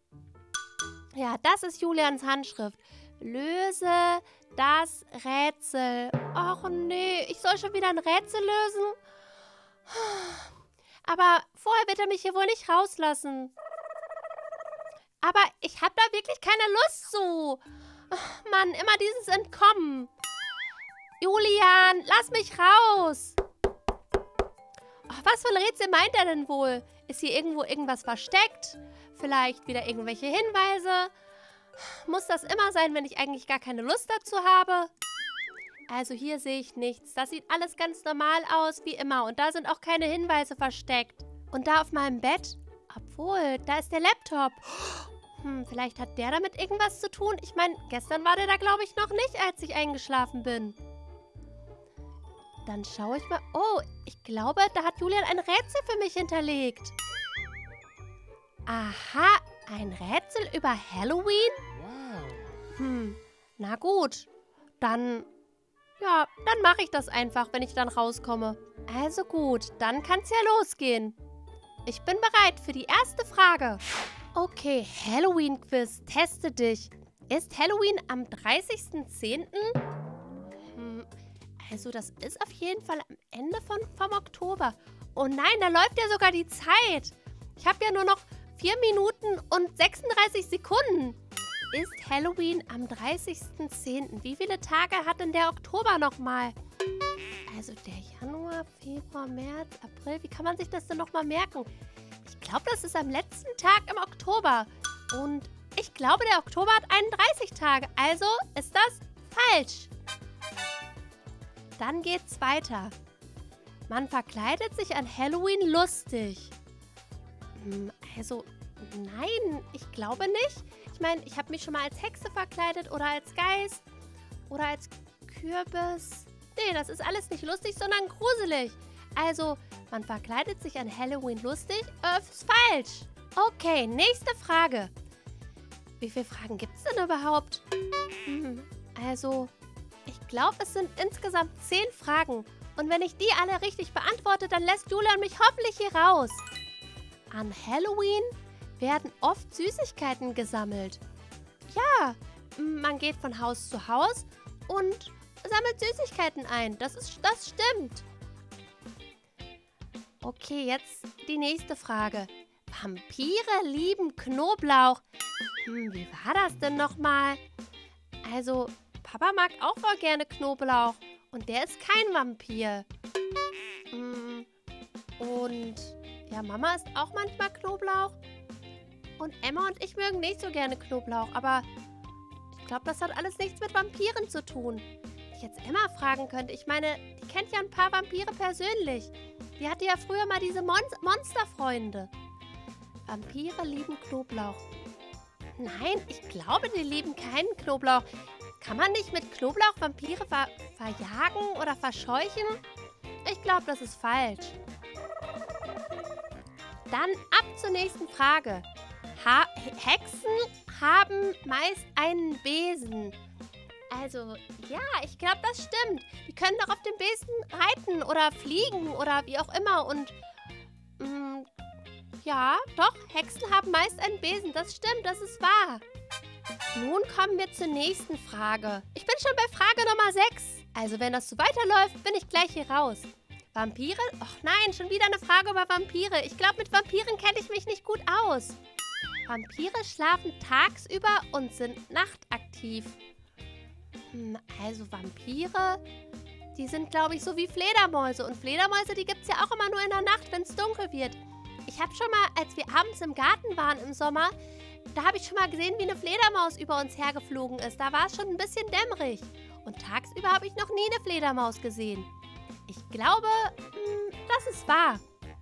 Ja, das ist Julians Handschrift. Löse das Rätsel. Och nee, ich soll schon wieder ein Rätsel lösen? Aber vorher wird er mich hier wohl nicht rauslassen. Aber ich habe da wirklich keine Lust zu. Oh Mann, immer dieses Entkommen. Julian, lass mich raus. Oh, was für ein Rätsel meint er denn wohl? Ist hier irgendwo irgendwas versteckt? Vielleicht wieder irgendwelche Hinweise? Muss das immer sein, wenn ich eigentlich gar keine Lust dazu habe? Also hier sehe ich nichts. Das sieht alles ganz normal aus, wie immer. Und da sind auch keine Hinweise versteckt. Und da auf meinem Bett? Obwohl, da ist der Laptop. Vielleicht hat der damit irgendwas zu tun. Ich meine, gestern war der da, glaube ich, noch nicht, als ich eingeschlafen bin. Dann schaue ich mal. Oh, ich glaube, da hat Julian ein Rätsel für mich hinterlegt. Aha, ein Rätsel über Halloween? Wow. Na gut. Dann mache ich das einfach, wenn ich dann rauskomme. Also gut, dann kann's ja losgehen. Ich bin bereit für die erste Frage. Okay, Halloween-Quiz, teste dich. Ist Halloween am 30.10.? Also das ist auf jeden Fall am Ende vom Oktober. Oh nein, da läuft ja sogar die Zeit. Ich habe ja nur noch 4 Minuten und 36 Sekunden. Ist Halloween am 30.10. Wie viele Tage hat denn der Oktober nochmal? Also der Januar, Februar, März, April. Wie kann man sich das denn nochmal merken? Ich glaube, das ist am letzten Tag im Oktober. Und ich glaube, der Oktober hat 31 Tage. Also ist das falsch. Dann geht's weiter. Man verkleidet sich an Halloween lustig. Also, nein, ich glaube nicht. Ich meine, ich habe mich schon mal als Hexe verkleidet oder als Geist oder als Kürbis. Nee, das ist alles nicht lustig, sondern gruselig. Also, man verkleidet sich an Halloween lustig, ist falsch. Okay, nächste Frage. Wie viele Fragen gibt es denn überhaupt? Also, ich glaube, es sind insgesamt 10 Fragen. Und wenn ich die alle richtig beantworte, dann lässt Julian mich hoffentlich hier raus. An Halloween werden oft Süßigkeiten gesammelt. Ja, man geht von Haus zu Haus und sammelt Süßigkeiten ein. Das stimmt. Okay, jetzt die nächste Frage. Vampire lieben Knoblauch. Wie war das denn nochmal? Also, Papa mag auch voll gerne Knoblauch. Und der ist kein Vampir. Und ja, Mama isst auch manchmal Knoblauch. Und Emma und ich mögen nicht so gerne Knoblauch. Aber ich glaube, das hat alles nichts mit Vampiren zu tun. Wenn ich jetzt Emma fragen könnte. Ich meine, die kennt ja ein paar Vampire persönlich. Die hatte ja früher mal diese Monsterfreunde. Vampire lieben Knoblauch. Nein, ich glaube, die lieben keinen Knoblauch. Kann man nicht mit Knoblauch Vampire verjagen oder verscheuchen? Ich glaube, das ist falsch. Dann ab zur nächsten Frage. Hexen haben meist einen Besen. Also, ja, ich glaube, das stimmt. Die können doch auf dem Besen reiten oder fliegen oder wie auch immer. Und, ja, doch, Hexen haben meist einen Besen. Das stimmt, das ist wahr. Nun kommen wir zur nächsten Frage. Ich bin schon bei Frage Nummer 6. Also, wenn das so weiterläuft, bin ich gleich hier raus. Vampire? Och nein, schon wieder eine Frage über Vampire. Ich glaube, mit Vampiren kenne ich mich nicht gut aus. Vampire schlafen tagsüber und sind nachtaktiv. Also Vampire, die sind, glaube ich, so wie Fledermäuse. Und Fledermäuse, die gibt es ja auch immer nur in der Nacht, wenn es dunkel wird. Ich habe schon mal, als wir abends im Garten waren im Sommer, da habe ich schon mal gesehen, wie eine Fledermaus über uns hergeflogen ist. Da war es schon ein bisschen dämmerig. Und tagsüber habe ich noch nie eine Fledermaus gesehen. Ich glaube, das ist wahr.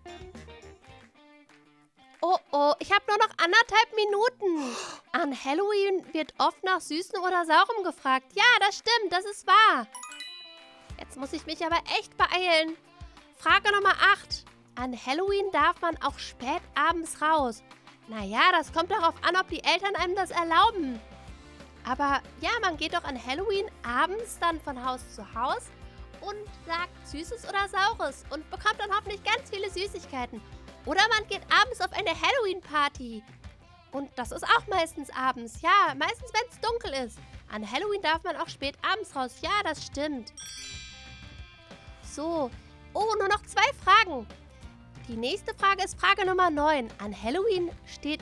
Oh, ich habe nur noch 1,5 Minuten. An Halloween wird oft nach Süßem oder Saurem gefragt. Ja, das stimmt, das ist wahr. Jetzt muss ich mich aber echt beeilen. Frage Nummer 8. An Halloween darf man auch spät abends raus. Naja, das kommt darauf an, ob die Eltern einem das erlauben. Aber ja, man geht doch an Halloween abends dann von Haus zu Haus und sagt Süßes oder Saures und bekommt dann hoffentlich ganz viele Süßigkeiten. Oder man geht abends auf eine Halloween-Party. Und das ist auch meistens abends. Ja, meistens, wenn es dunkel ist. An Halloween darf man auch spät abends raus. Ja, das stimmt. So. Oh, nur noch 2 Fragen. Die nächste Frage ist Frage Nummer 9. An Halloween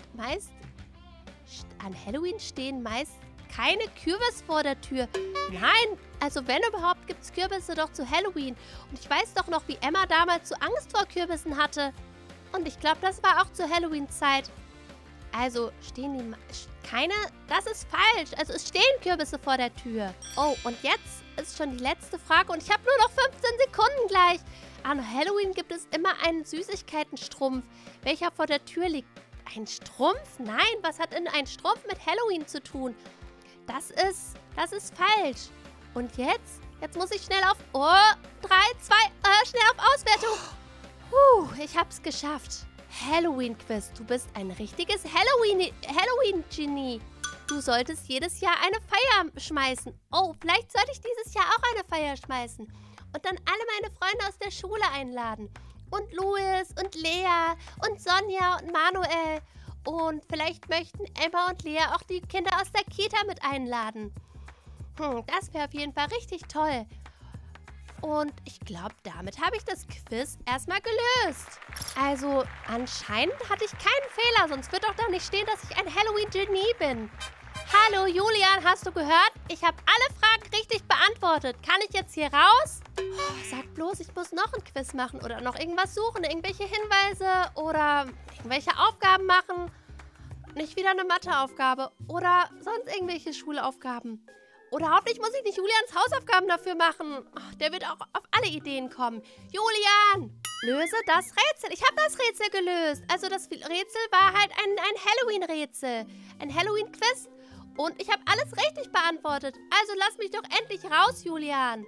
stehen meist keine Kürbis vor der Tür. Nein, also wenn überhaupt, gibt es Kürbisse doch zu Halloween. Und ich weiß doch noch, wie Emma damals so Angst vor Kürbissen hatte. Und ich glaube, das war auch zur Halloween-Zeit. Also stehen die keine... Das ist falsch. Also es stehen Kürbisse vor der Tür. Oh, und jetzt ist schon die letzte Frage. Und ich habe nur noch 15 Sekunden gleich. An Halloween gibt es immer einen Süßigkeitenstrumpf, welcher vor der Tür liegt. Ein Strumpf? Nein, was hat denn ein Strumpf mit Halloween zu tun? Das ist falsch. Und jetzt muss ich schnell auf... Oh, 3, 2, schnell auf Auswertung. Ich hab's geschafft. Halloween-Quiz. Du bist ein richtiges Halloween-Genie. Du solltest jedes Jahr eine Feier schmeißen. Oh, vielleicht sollte ich dieses Jahr auch eine Feier schmeißen. Und dann alle meine Freunde aus der Schule einladen. Und Louis und Lea und Sonja und Manuel. Und vielleicht möchten Emma und Lea auch die Kinder aus der Kita mit einladen. Das wäre auf jeden Fall richtig toll. Und ich glaube, damit habe ich das Quiz erstmal gelöst. Also, anscheinend hatte ich keinen Fehler, sonst wird doch da nicht stehen, dass ich ein Halloween-Genie bin. Hallo, Julian, hast du gehört? Ich habe alle Fragen richtig beantwortet. Kann ich jetzt hier raus? Sag bloß, ich muss noch ein Quiz machen oder noch irgendwas suchen, irgendwelche Hinweise oder irgendwelche Aufgaben machen. Nicht wieder eine Matheaufgabe oder sonst irgendwelche Schulaufgaben. Oder hoffentlich muss ich nicht Julians Hausaufgaben dafür machen. Der wird auch auf alle Ideen kommen. Julian, löse das Rätsel. Ich habe das Rätsel gelöst. Also das Rätsel war halt ein Halloween-Rätsel. Ein Halloween-Quiz. Und ich habe alles richtig beantwortet. Also lass mich doch endlich raus, Julian.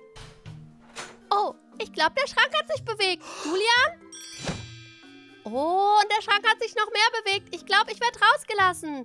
Oh, ich glaube, der Schrank hat sich bewegt. Julian? Oh, und der Schrank hat sich noch mehr bewegt. Ich glaube, ich werde rausgelassen.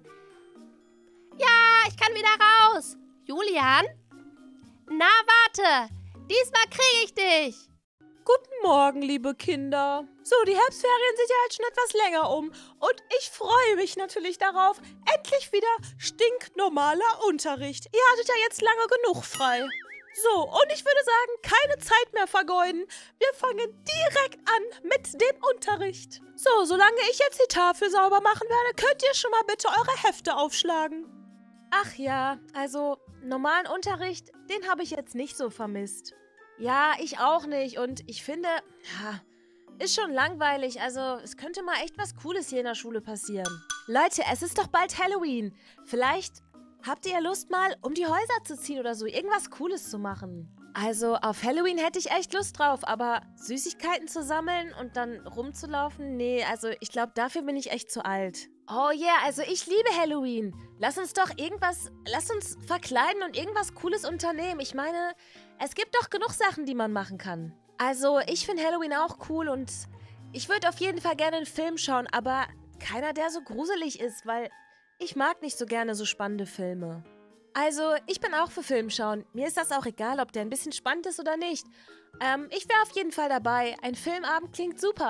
Ja, ich kann wieder raus. Julian? Na, warte. Diesmal kriege ich dich. guten Morgen, liebe Kinder. So, die Herbstferien sind ja jetzt schon etwas länger um und ich freue mich natürlich darauf, endlich wieder stinknormaler Unterricht. Ihr hattet ja jetzt lange genug frei. So, und ich würde sagen, keine Zeit mehr vergeuden. Wir fangen direkt an mit dem Unterricht. So, solange ich jetzt die Tafel sauber machen werde, könnt ihr schon mal bitte eure Hefte aufschlagen. Ach ja, also normalen Unterricht, den habe ich jetzt nicht so vermisst. Ja, ich auch nicht und ich finde, ja, ist schon langweilig. Also es könnte mal echt was Cooles hier in der Schule passieren. Leute, es ist doch bald Halloween. Vielleicht habt ihr Lust mal, um die Häuser zu ziehen oder so, irgendwas Cooles zu machen. Also auf Halloween hätte ich echt Lust drauf, aber Süßigkeiten zu sammeln und dann rumzulaufen, nee, also ich glaube, dafür bin ich echt zu alt. Oh yeah, also ich liebe Halloween. Lass uns verkleiden und irgendwas Cooles unternehmen. Ich meine, es gibt doch genug Sachen, die man machen kann. Also ich finde Halloween auch cool und ich würde auf jeden Fall gerne einen Film schauen, aber keiner, der so gruselig ist, weil ich mag nicht so gerne so spannende Filme. Also, ich bin auch für Film schauen. Mir ist das auch egal, ob der ein bisschen spannend ist oder nicht. Ich wäre auf jeden Fall dabei. Ein Filmabend klingt super.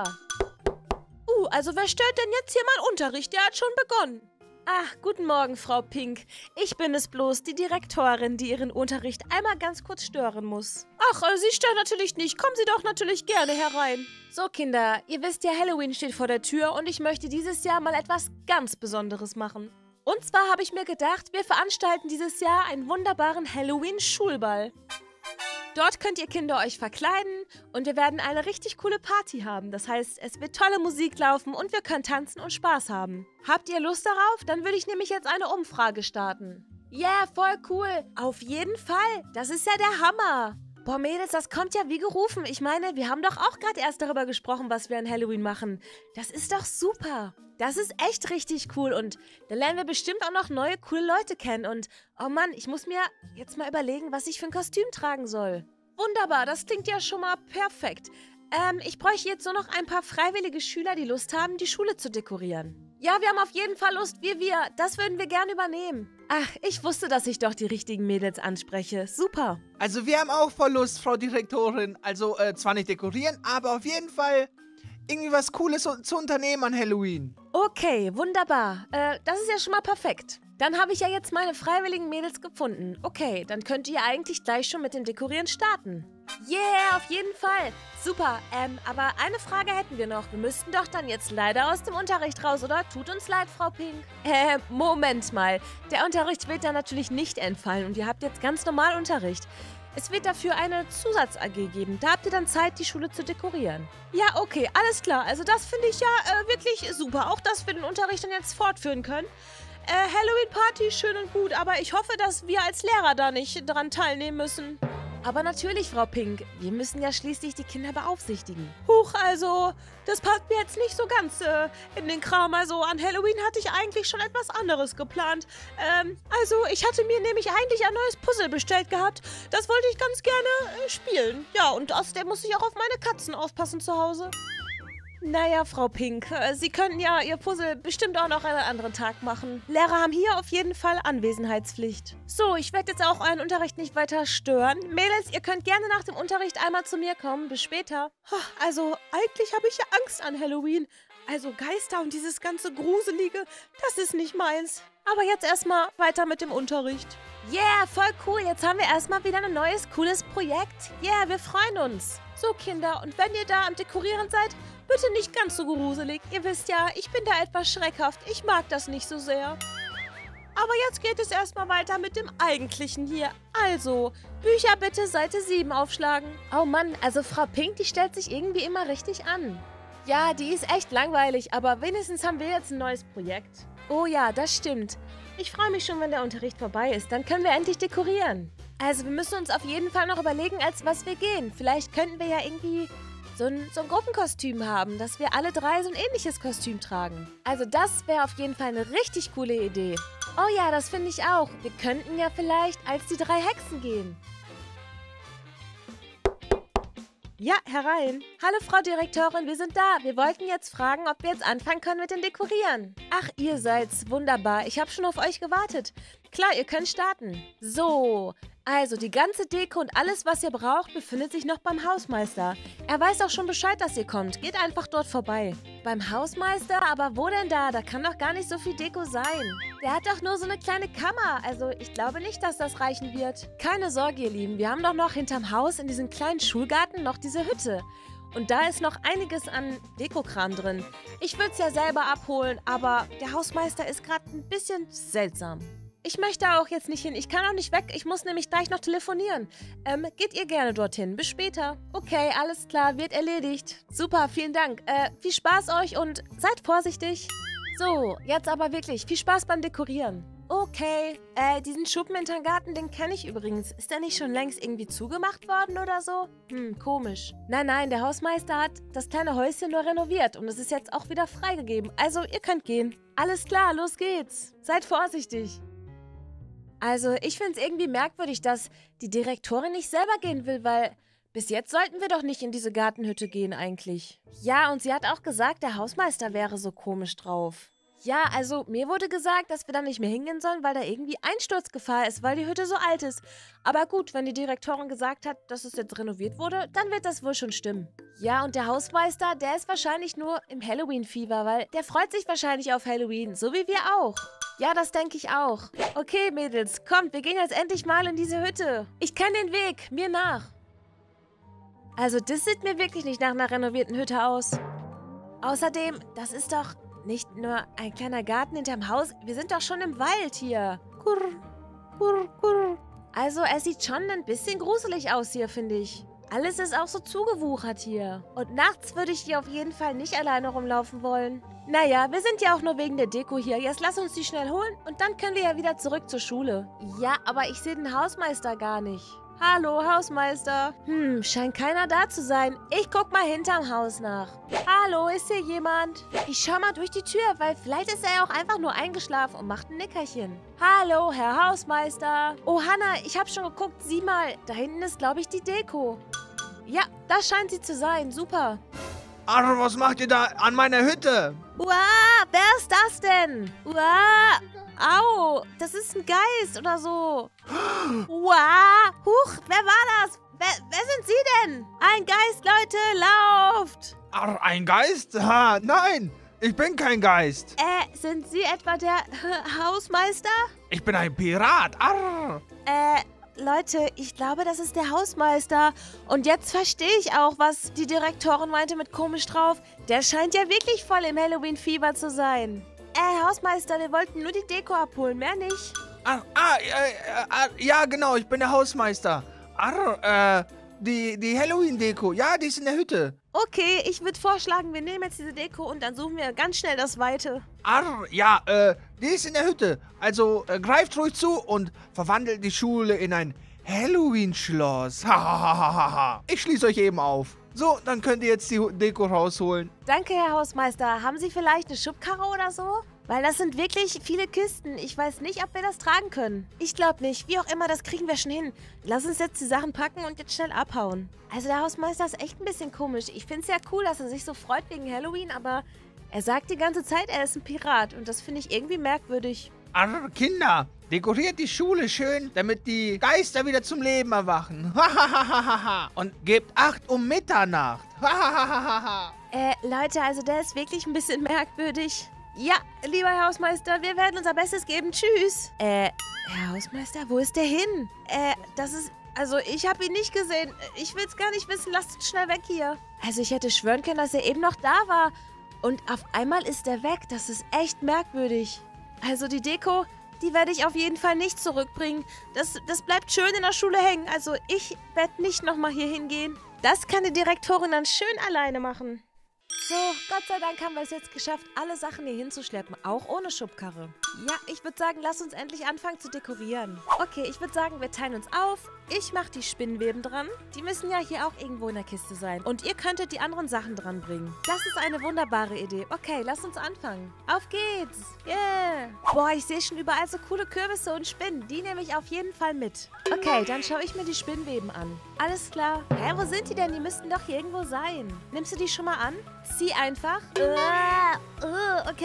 Also wer stört denn jetzt hier meinen Unterricht? Der hat schon begonnen. Ach, guten Morgen, Frau Pink. Ich bin es bloß, die Direktorin, die Ihren Unterricht einmal ganz kurz stören muss. Ach, Sie stören natürlich nicht. Kommen Sie doch natürlich gerne herein. So, Kinder, ihr wisst ja, Halloween steht vor der Tür und ich möchte dieses Jahr mal etwas ganz Besonderes machen. Und zwar habe ich mir gedacht, wir veranstalten dieses Jahr einen wunderbaren Halloween-Schulball. Dort könnt ihr Kinder euch verkleiden und wir werden eine richtig coole Party haben. Das heißt, es wird tolle Musik laufen und wir können tanzen und Spaß haben. Habt ihr Lust darauf? Dann würde ich nämlich jetzt eine Umfrage starten. Yeah, voll cool. Auf jeden Fall. Das ist ja der Hammer. Boah, Mädels, das kommt ja wie gerufen. Ich meine, wir haben doch auch gerade erst darüber gesprochen, was wir an Halloween machen. Das ist doch super. Das ist echt richtig cool und dann lernen wir bestimmt auch noch neue, coole Leute kennen und oh Mann, ich muss mir jetzt mal überlegen, was ich für ein Kostüm tragen soll. Wunderbar, das klingt ja schon mal perfekt. Ich bräuchte jetzt nur noch ein paar freiwillige Schüler, die Lust haben, die Schule zu dekorieren. Ja, wir haben auf jeden Fall Lust, wir. Das würden wir gern übernehmen. Ach, ich wusste, dass ich doch die richtigen Mädels anspreche. Super. Also wir haben auch voll Lust, Frau Direktorin. Also zwar nicht dekorieren, aber auf jeden Fall irgendwie was Cooles zu unternehmen an Halloween. Okay, wunderbar. Das ist ja schon mal perfekt. Dann habe ich ja jetzt meine freiwilligen Mädels gefunden. Okay, dann könnt ihr eigentlich gleich schon mit dem Dekorieren starten. Yeah, auf jeden Fall. Super, aber eine Frage hätten wir noch. Wir müssten doch dann jetzt leider aus dem Unterricht raus, oder? Tut uns leid, Frau Pink. Moment mal. Der Unterricht wird dann natürlich nicht entfallen und ihr habt jetzt ganz normal Unterricht. Es wird dafür eine Zusatz-AG geben. Da habt ihr dann Zeit, die Schule zu dekorieren. Ja, okay, alles klar. Also das finde ich ja wirklich super. Auch, dass wir den Unterricht dann jetzt fortführen können. Halloween-Party, schön und gut, aber ich hoffe, dass wir als Lehrer da nicht dran teilnehmen müssen. Aber natürlich, Frau Pink, wir müssen ja schließlich die Kinder beaufsichtigen. Huch, also, das passt mir jetzt nicht so ganz in den Kram. Also, an Halloween hatte ich eigentlich schon etwas anderes geplant. Also, ich hatte mir nämlich eigentlich ein neues Puzzle bestellt gehabt. Das wollte ich ganz gerne spielen. Ja, und außerdem muss ich auch auf meine Katzen aufpassen zu Hause. Naja, Frau Pink, Sie könnten ja Ihr Puzzle bestimmt auch noch einen anderen Tag machen. Lehrer haben hier auf jeden Fall Anwesenheitspflicht. So, ich werde jetzt auch euren Unterricht nicht weiter stören. Mädels, ihr könnt gerne nach dem Unterricht einmal zu mir kommen. Bis später. Also, eigentlich habe ich ja Angst an Halloween. Also Geister und dieses ganze Gruselige, das ist nicht meins. Aber jetzt erstmal weiter mit dem Unterricht. Yeah, voll cool. Jetzt haben wir erstmal wieder ein neues, cooles Projekt. Yeah, wir freuen uns. So, Kinder, und wenn ihr da am Dekorieren seid, bitte nicht ganz so gruselig. Ihr wisst ja, ich bin da etwas schreckhaft. Ich mag das nicht so sehr. Aber jetzt geht es erstmal weiter mit dem Eigentlichen hier. Also, Bücher bitte Seite 7 aufschlagen. Oh Mann, also Frau Pink, die stellt sich irgendwie immer richtig an. Ja, die ist echt langweilig, aber wenigstens haben wir jetzt ein neues Projekt. Oh ja, das stimmt. Ich freue mich schon, wenn der Unterricht vorbei ist. Dann können wir endlich dekorieren. Also, wir müssen uns auf jeden Fall noch überlegen, als was wir gehen. Vielleicht könnten wir ja irgendwie so ein Gruppenkostüm haben, dass wir alle drei so ein ähnliches Kostüm tragen. Also das wäre auf jeden Fall eine richtig coole Idee. Oh ja, das finde ich auch. Wir könnten ja vielleicht als die 3 Hexen gehen. Ja, herein. Hallo, Frau Direktorin, wir sind da. Wir wollten jetzt fragen, ob wir jetzt anfangen können mit dem Dekorieren. Ach, ihr seid's. Wunderbar. Ich habe schon auf euch gewartet. Klar, ihr könnt starten. So, Also, die ganze Deko und alles, was ihr braucht, befindet sich noch beim Hausmeister. Er weiß auch schon Bescheid, dass ihr kommt. Geht einfach dort vorbei. Beim Hausmeister? Aber wo denn da? Da kann doch gar nicht so viel Deko sein. Der hat doch nur so eine kleine Kammer. Also, ich glaube nicht, dass das reichen wird. Keine Sorge, ihr Lieben. Wir haben doch noch hinterm Haus in diesem kleinen Schulgarten noch diese Hütte. Und da ist noch einiges an Dekokram drin. Ich würde es ja selber abholen, aber der Hausmeister ist gerade ein bisschen seltsam. Ich möchte auch jetzt nicht hin. Ich kann auch nicht weg. Ich muss nämlich gleich noch telefonieren. Geht ihr gerne dorthin. Bis später. Okay, alles klar. Wird erledigt. Super, vielen Dank. Viel Spaß euch und seid vorsichtig. So, jetzt aber wirklich. Viel Spaß beim Dekorieren. Okay. Diesen Schuppen in den Garten, den kenne ich übrigens. Ist der nicht schon längst irgendwie zugemacht worden oder so? Komisch. Nein, der Hausmeister hat das kleine Häuschen nur renoviert und es ist jetzt auch wieder freigegeben. Also, ihr könnt gehen. Alles klar, los geht's. Seid vorsichtig. Also, ich finde es irgendwie merkwürdig, dass die Direktorin nicht selber gehen will, weil bis jetzt sollten wir doch nicht in diese Gartenhütte gehen eigentlich. Ja, und sie hat auch gesagt, der Hausmeister wäre so komisch drauf. Ja, also mir wurde gesagt, dass wir da nicht mehr hingehen sollen, weil da irgendwie Einsturzgefahr ist, weil die Hütte so alt ist. Aber gut, wenn die Direktorin gesagt hat, dass es jetzt renoviert wurde, dann wird das wohl schon stimmen. Ja, und der Hausmeister, der ist wahrscheinlich nur im Halloween-Fieber, weil der freut sich wahrscheinlich auf Halloween, so wie wir auch. Ja, das denke ich auch. Okay, Mädels, kommt, wir gehen jetzt endlich mal in diese Hütte. Ich kenne den Weg, mir nach. Also, das sieht mir wirklich nicht nach einer renovierten Hütte aus. Außerdem, das ist doch nicht nur ein kleiner Garten hinterm Haus. Wir sind doch schon im Wald hier. Kurr, kurr, kurr. Also, es sieht schon ein bisschen gruselig aus hier, finde ich. Alles ist auch so zugewuchert hier. Und nachts würde ich hier auf jeden Fall nicht alleine rumlaufen wollen. Naja, wir sind ja auch nur wegen der Deko hier. Jetzt lass uns die schnell holen und dann können wir ja wieder zurück zur Schule. Ja, aber ich sehe den Hausmeister gar nicht. Hallo, Hausmeister. Scheint keiner da zu sein. Ich guck mal hinterm Haus nach. Hallo, ist hier jemand? Ich schau mal durch die Tür, weil vielleicht ist er ja auch einfach nur eingeschlafen und macht ein Nickerchen. Hallo, Herr Hausmeister. Oh, Hannah, ich hab schon geguckt. Sieh mal, da hinten ist, glaube ich, die Deko. Ja, das scheint sie zu sein. Super. Ach, was macht ihr da an meiner Hütte? Uah, wer ist das denn? Uah, au, das ist ein Geist oder so. Uah, huch, wer war das? Wer sind Sie denn? Ein Geist, Leute, lauft. Ach, ein Geist? Ha, nein, ich bin kein Geist. Sind Sie etwa der Hausmeister? Ich bin ein Pirat. Arr. Leute, ich glaube, das ist der Hausmeister. Und jetzt verstehe ich auch, was die Direktorin meinte mit komisch drauf. Der scheint ja wirklich voll im Halloween-Fieber zu sein. Herr Hausmeister, wir wollten nur die Deko abholen, mehr nicht. Ja, genau, ich bin der Hausmeister. Die Halloween-Deko, ja, die ist in der Hütte. Okay, ich würde vorschlagen, wir nehmen jetzt diese Deko und dann suchen wir ganz schnell das Weite. Ja, die ist in der Hütte. Also greift ruhig zu und verwandelt die Schule in ein Halloween-Schloss. Hahaha. Ich schließe euch eben auf. So, dann könnt ihr jetzt die Deko rausholen. Danke, Herr Hausmeister. Haben Sie vielleicht eine Schubkarre oder so? Weil das sind wirklich viele Kisten. Ich weiß nicht, ob wir das tragen können. Ich glaube nicht. Wie auch immer, das kriegen wir schon hin. Lass uns jetzt die Sachen packen und jetzt schnell abhauen. Also der Hausmeister ist echt ein bisschen komisch. Ich finde es ja cool, dass er sich so freut wegen Halloween, aber er sagt die ganze Zeit, er ist ein Pirat. Und das finde ich irgendwie merkwürdig. Kinder, dekoriert die Schule schön, damit die Geister wieder zum Leben erwachen. Und gebt Acht um Mitternacht. Leute, also der ist wirklich ein bisschen merkwürdig. Ja, lieber Herr Hausmeister, wir werden unser Bestes geben. Tschüss. Herr Hausmeister, wo ist der hin? Das ist... Also, ich habe ihn nicht gesehen. Ich will es gar nicht wissen. Lasst uns schnell weg hier. Also, ich hätte schwören können, dass er eben noch da war. Und auf einmal ist er weg. Das ist echt merkwürdig. Also, die Deko, die werde ich auf jeden Fall nicht zurückbringen. Das bleibt schön in der Schule hängen. Also, ich werde nicht nochmal hier hingehen. Das kann die Direktorin dann schön alleine machen. So, Gott sei Dank haben wir es jetzt geschafft, alle Sachen hier hinzuschleppen, auch ohne Schubkarre. Ja, ich würde sagen, lass uns endlich anfangen zu dekorieren. Okay, ich würde sagen, wir teilen uns auf. Ich mache die Spinnweben dran. Die müssen ja hier auch irgendwo in der Kiste sein. Und ihr könntet die anderen Sachen dran bringen. Das ist eine wunderbare Idee. Okay, lass uns anfangen. Auf geht's. Yeah. Boah, ich sehe schon überall so coole Kürbisse und Spinnen. Die nehme ich auf jeden Fall mit. Okay, dann schaue ich mir die Spinnweben an. Alles klar. Hä, wo sind die denn? Die müssten doch hier irgendwo sein. Nimmst du die schon mal an? Zieh einfach. Okay.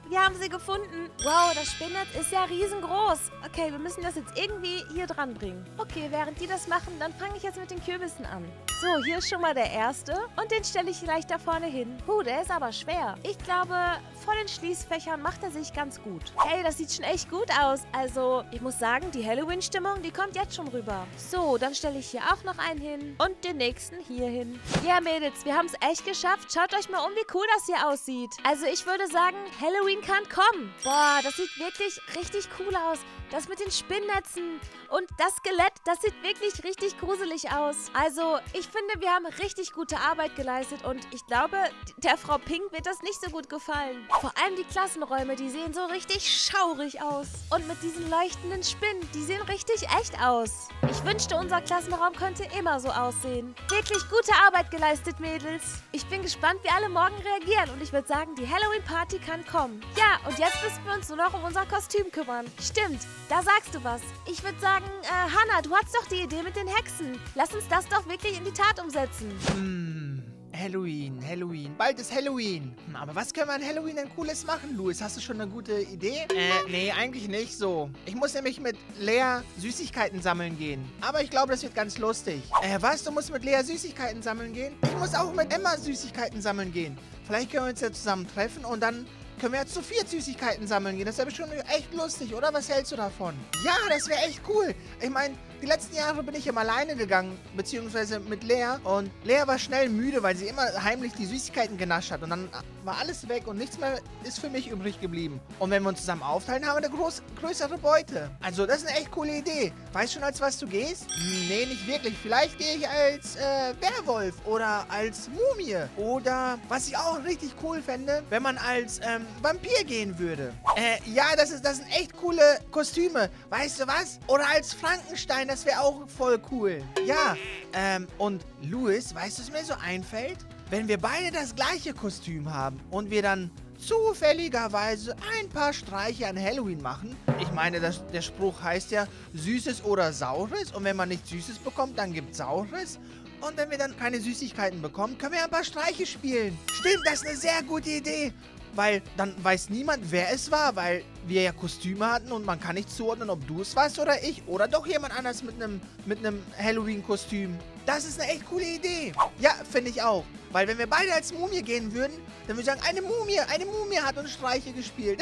wir haben sie gefunden. Wow, das Spinnnetz ist ja riesengroß. Okay, wir müssen das jetzt irgendwie hier dran bringen. Okay, während die das machen, dann fange ich jetzt mit den Kürbissen an. So, hier ist schon mal der erste. Und den stelle ich gleich da vorne hin. Der ist aber schwer. Ich glaube, vor den Schließfächern macht er sich ganz gut. Hey, das sieht schon echt gut aus. Also, ich muss sagen, die Halloween-Stimmung, die kommt jetzt schon rüber. So, dann stelle ich hier auch noch einen hin. Und den nächsten hier hin. Ja, Mädels, wir haben es echt geschafft. Schaut euch mal um, wie cool das hier aussieht. Also, ich würde sagen, Halloween kann kommen. Boah, das sieht wirklich richtig cool aus. Das mit den Spinnnetzen und das Skelett, das sieht wirklich richtig gruselig aus. Also, ich finde, wir haben richtig gute Arbeit geleistet und ich glaube, der Frau Pink wird das nicht so gut gefallen. Vor allem die Klassenräume, die sehen so richtig schaurig aus. Und mit diesen leuchtenden Spinnen, die sehen richtig echt aus. Ich wünschte, unser Klassenraum könnte immer so aussehen. Wirklich gute Arbeit geleistet, Mädels. Ich bin gespannt, wie alle morgen reagieren und ich würde sagen, die Halloween-Party kann kommen. Ja, und jetzt müssen wir uns nur noch um unser Kostüm kümmern. Stimmt. Da sagst du was. Ich würde sagen, Hannah, du hattest doch die Idee mit den Hexen. Lass uns das doch wirklich in die Tat umsetzen. Halloween. Bald ist Halloween. Aber was können wir an Halloween denn Cooles machen, Louis? Hast du schon eine gute Idee? Nee, eigentlich nicht so. Ich muss nämlich mit Lea Süßigkeiten sammeln gehen. Aber ich glaube, das wird ganz lustig. Was? Du musst mit Lea Süßigkeiten sammeln gehen? Ich muss auch mit Emma Süßigkeiten sammeln gehen. Vielleicht können wir uns ja zusammen treffen und dann können wir jetzt zu 4 Süßigkeiten sammeln gehen. Das wäre bestimmt echt lustig, oder? Was hältst du davon? Ja, das wäre echt cool. Ich meine, die letzten Jahre bin ich immer alleine gegangen, beziehungsweise mit Lea. Und Lea war schnell müde, weil sie immer heimlich die Süßigkeiten genascht hat. Und dann war alles weg und nichts mehr ist für mich übrig geblieben. Und wenn wir uns zusammen aufteilen, haben wir eine größere Beute. Also, das ist eine echt coole Idee. Weißt du schon, als was du gehst? Nee, nicht wirklich. Vielleicht gehe ich als Werwolf oder als Mumie. Oder, was ich auch richtig cool fände, wenn man als Vampir gehen würde. Ja, das sind echt coole Kostüme. Weißt du was? Oder als Frankenstein, das wäre auch voll cool. Ja, und Louis, weißt du, was mir so einfällt? Wenn wir beide das gleiche Kostüm haben und wir dann zufälligerweise ein paar Streiche an Halloween machen. Ich meine, der Spruch heißt ja Süßes oder Saures. Und wenn man nichts Süßes bekommt, dann gibt es Saures. Und wenn wir dann keine Süßigkeiten bekommen, können wir ein paar Streiche spielen. Stimmt, das ist eine sehr gute Idee. Weil dann weiß niemand, wer es war, weil wir ja Kostüme hatten und man kann nicht zuordnen, ob du es warst oder ich. Oder doch jemand anders mit einem Halloween-Kostüm. Das ist eine echt coole Idee. Ja, finde ich auch. Weil wenn wir beide als Mumie gehen würden, dann würde ich sagen, eine Mumie hat uns Streiche gespielt.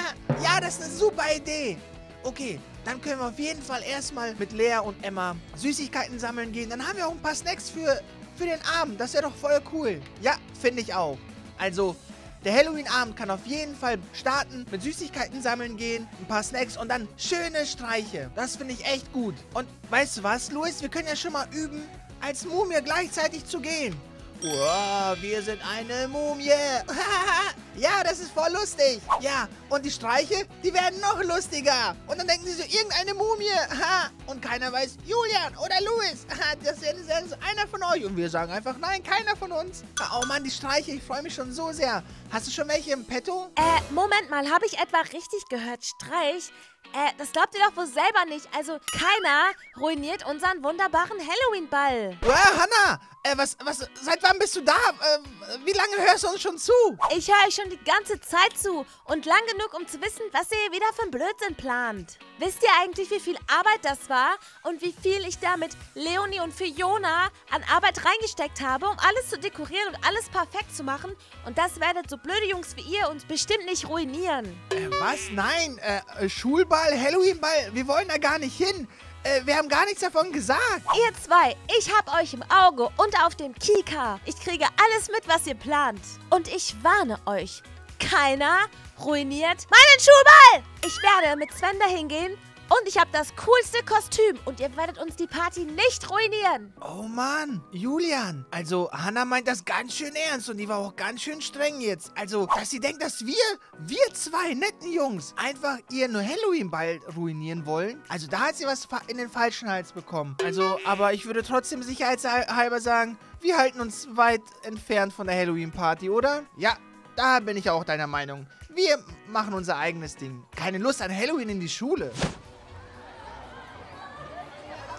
Ja, das ist eine super Idee. Okay, dann können wir auf jeden Fall erstmal mit Lea und Emma Süßigkeiten sammeln gehen. Dann haben wir auch ein paar Snacks für den Abend. Das wäre doch voll cool. Ja, finde ich auch. Also, der Halloween-Abend kann auf jeden Fall starten, mit Süßigkeiten sammeln gehen, ein paar Snacks und dann schöne Streiche. Das finde ich echt gut. Und weißt du was, Louis? Wir können ja schon mal üben, als Mumie gleichzeitig zu gehen. Wow, wir sind eine Mumie. Ja, das ist voll lustig. Ja, und die Streiche, die werden noch lustiger. Und dann denken sie so, irgendeine Mumie. Und keiner weiß, Julian oder Louis. Das ist einer von euch. Und wir sagen einfach, nein, keiner von uns. Oh Mann, die Streiche, ich freue mich schon so sehr. Hast du schon welche im Petto? Moment mal, habe ich etwa richtig gehört? Streich? Das glaubt ihr doch wohl selber nicht. Also, keiner ruiniert unseren wunderbaren Halloween-Ball. Hannah, seit wann bist du da? Wie lange hörst du uns schon zu? Ich höre euch schon die ganze Zeit zu. Und lang genug, um zu wissen, was ihr wieder für ein Blödsinn plant. Wisst ihr eigentlich, wie viel Arbeit das war? Und wie viel ich da mit Leonie und Fiona an Arbeit reingesteckt habe, um alles zu dekorieren und alles perfekt zu machen? Und das werdet so blöde Jungs wie ihr uns bestimmt nicht ruinieren. Was? Nein, Schulball, Halloween-Ball, wir wollen da gar nicht hin. Wir haben gar nichts davon gesagt. Ihr zwei, ich hab euch im Auge und auf dem Kika. Ich kriege alles mit, was ihr plant. Und ich warne euch, keiner ruiniert meinen Schulball. Ich werde mit Sven dahin gehen und ich habe das coolste Kostüm. Und ihr werdet uns die Party nicht ruinieren. Oh Mann, Julian. Also, Hannah meint das ganz schön ernst und die war auch ganz schön streng jetzt. Also, dass sie denkt, dass wir zwei netten Jungs einfach ihren Halloween-Ball ruinieren wollen. Also, da hat sie was in den falschen Hals bekommen. Also, aber ich würde trotzdem sicherheitshalber sagen, wir halten uns weit entfernt von der Halloween-Party, oder? Ja, da bin ich auch deiner Meinung. Wir machen unser eigenes Ding. Keine Lust an Halloween in die Schule.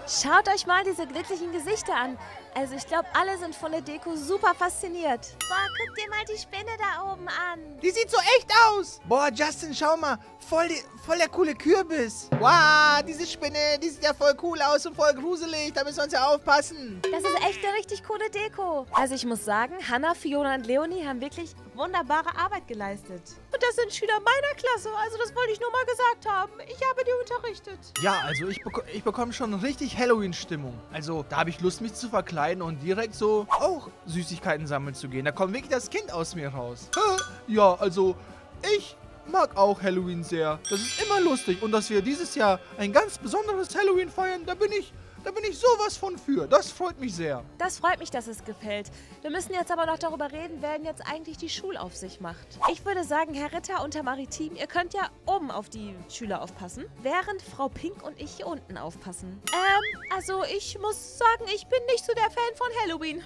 Schaut euch mal diese glitzerlichen Gesichter an. Also ich glaube, alle sind von der Deko super fasziniert. Boah, guck dir mal die Spinne da oben an. Die sieht so echt aus. Boah, Justin, schau mal. Voll der coole Kürbis. Wow, diese Spinne, die sieht ja voll cool aus und voll gruselig. Da müssen wir uns ja aufpassen. Das ist echt eine richtig coole Deko. Also ich muss sagen, Hannah, Fiona und Leonie haben wirklich wunderbare Arbeit geleistet. Und das sind Schüler meiner Klasse. Also das wollte ich nur mal gesagt haben. Ich habe die unterrichtet. Ja, also ich bekomme schon richtig Halloween-Stimmung. Also da habe ich Lust, mich zu verkleiden und direkt so auch Süßigkeiten sammeln zu gehen. Da kommt wirklich das Kind aus mir raus. Ja, also ich mag auch Halloween sehr. Das ist immer lustig. Und dass wir dieses Jahr ein ganz besonderes Halloween feiern, da bin ich sowas von für. Das freut mich sehr. Das freut mich, dass es gefällt. Wir müssen jetzt aber noch darüber reden, wer denn jetzt eigentlich die Schulaufsicht macht. Ich würde sagen, Herr Ritter und Herr Maritim, ihr könnt ja oben auf die Schüler aufpassen, während Frau Pink und ich hier unten aufpassen. Also ich muss sagen, ich bin nicht so der Fan von Halloween.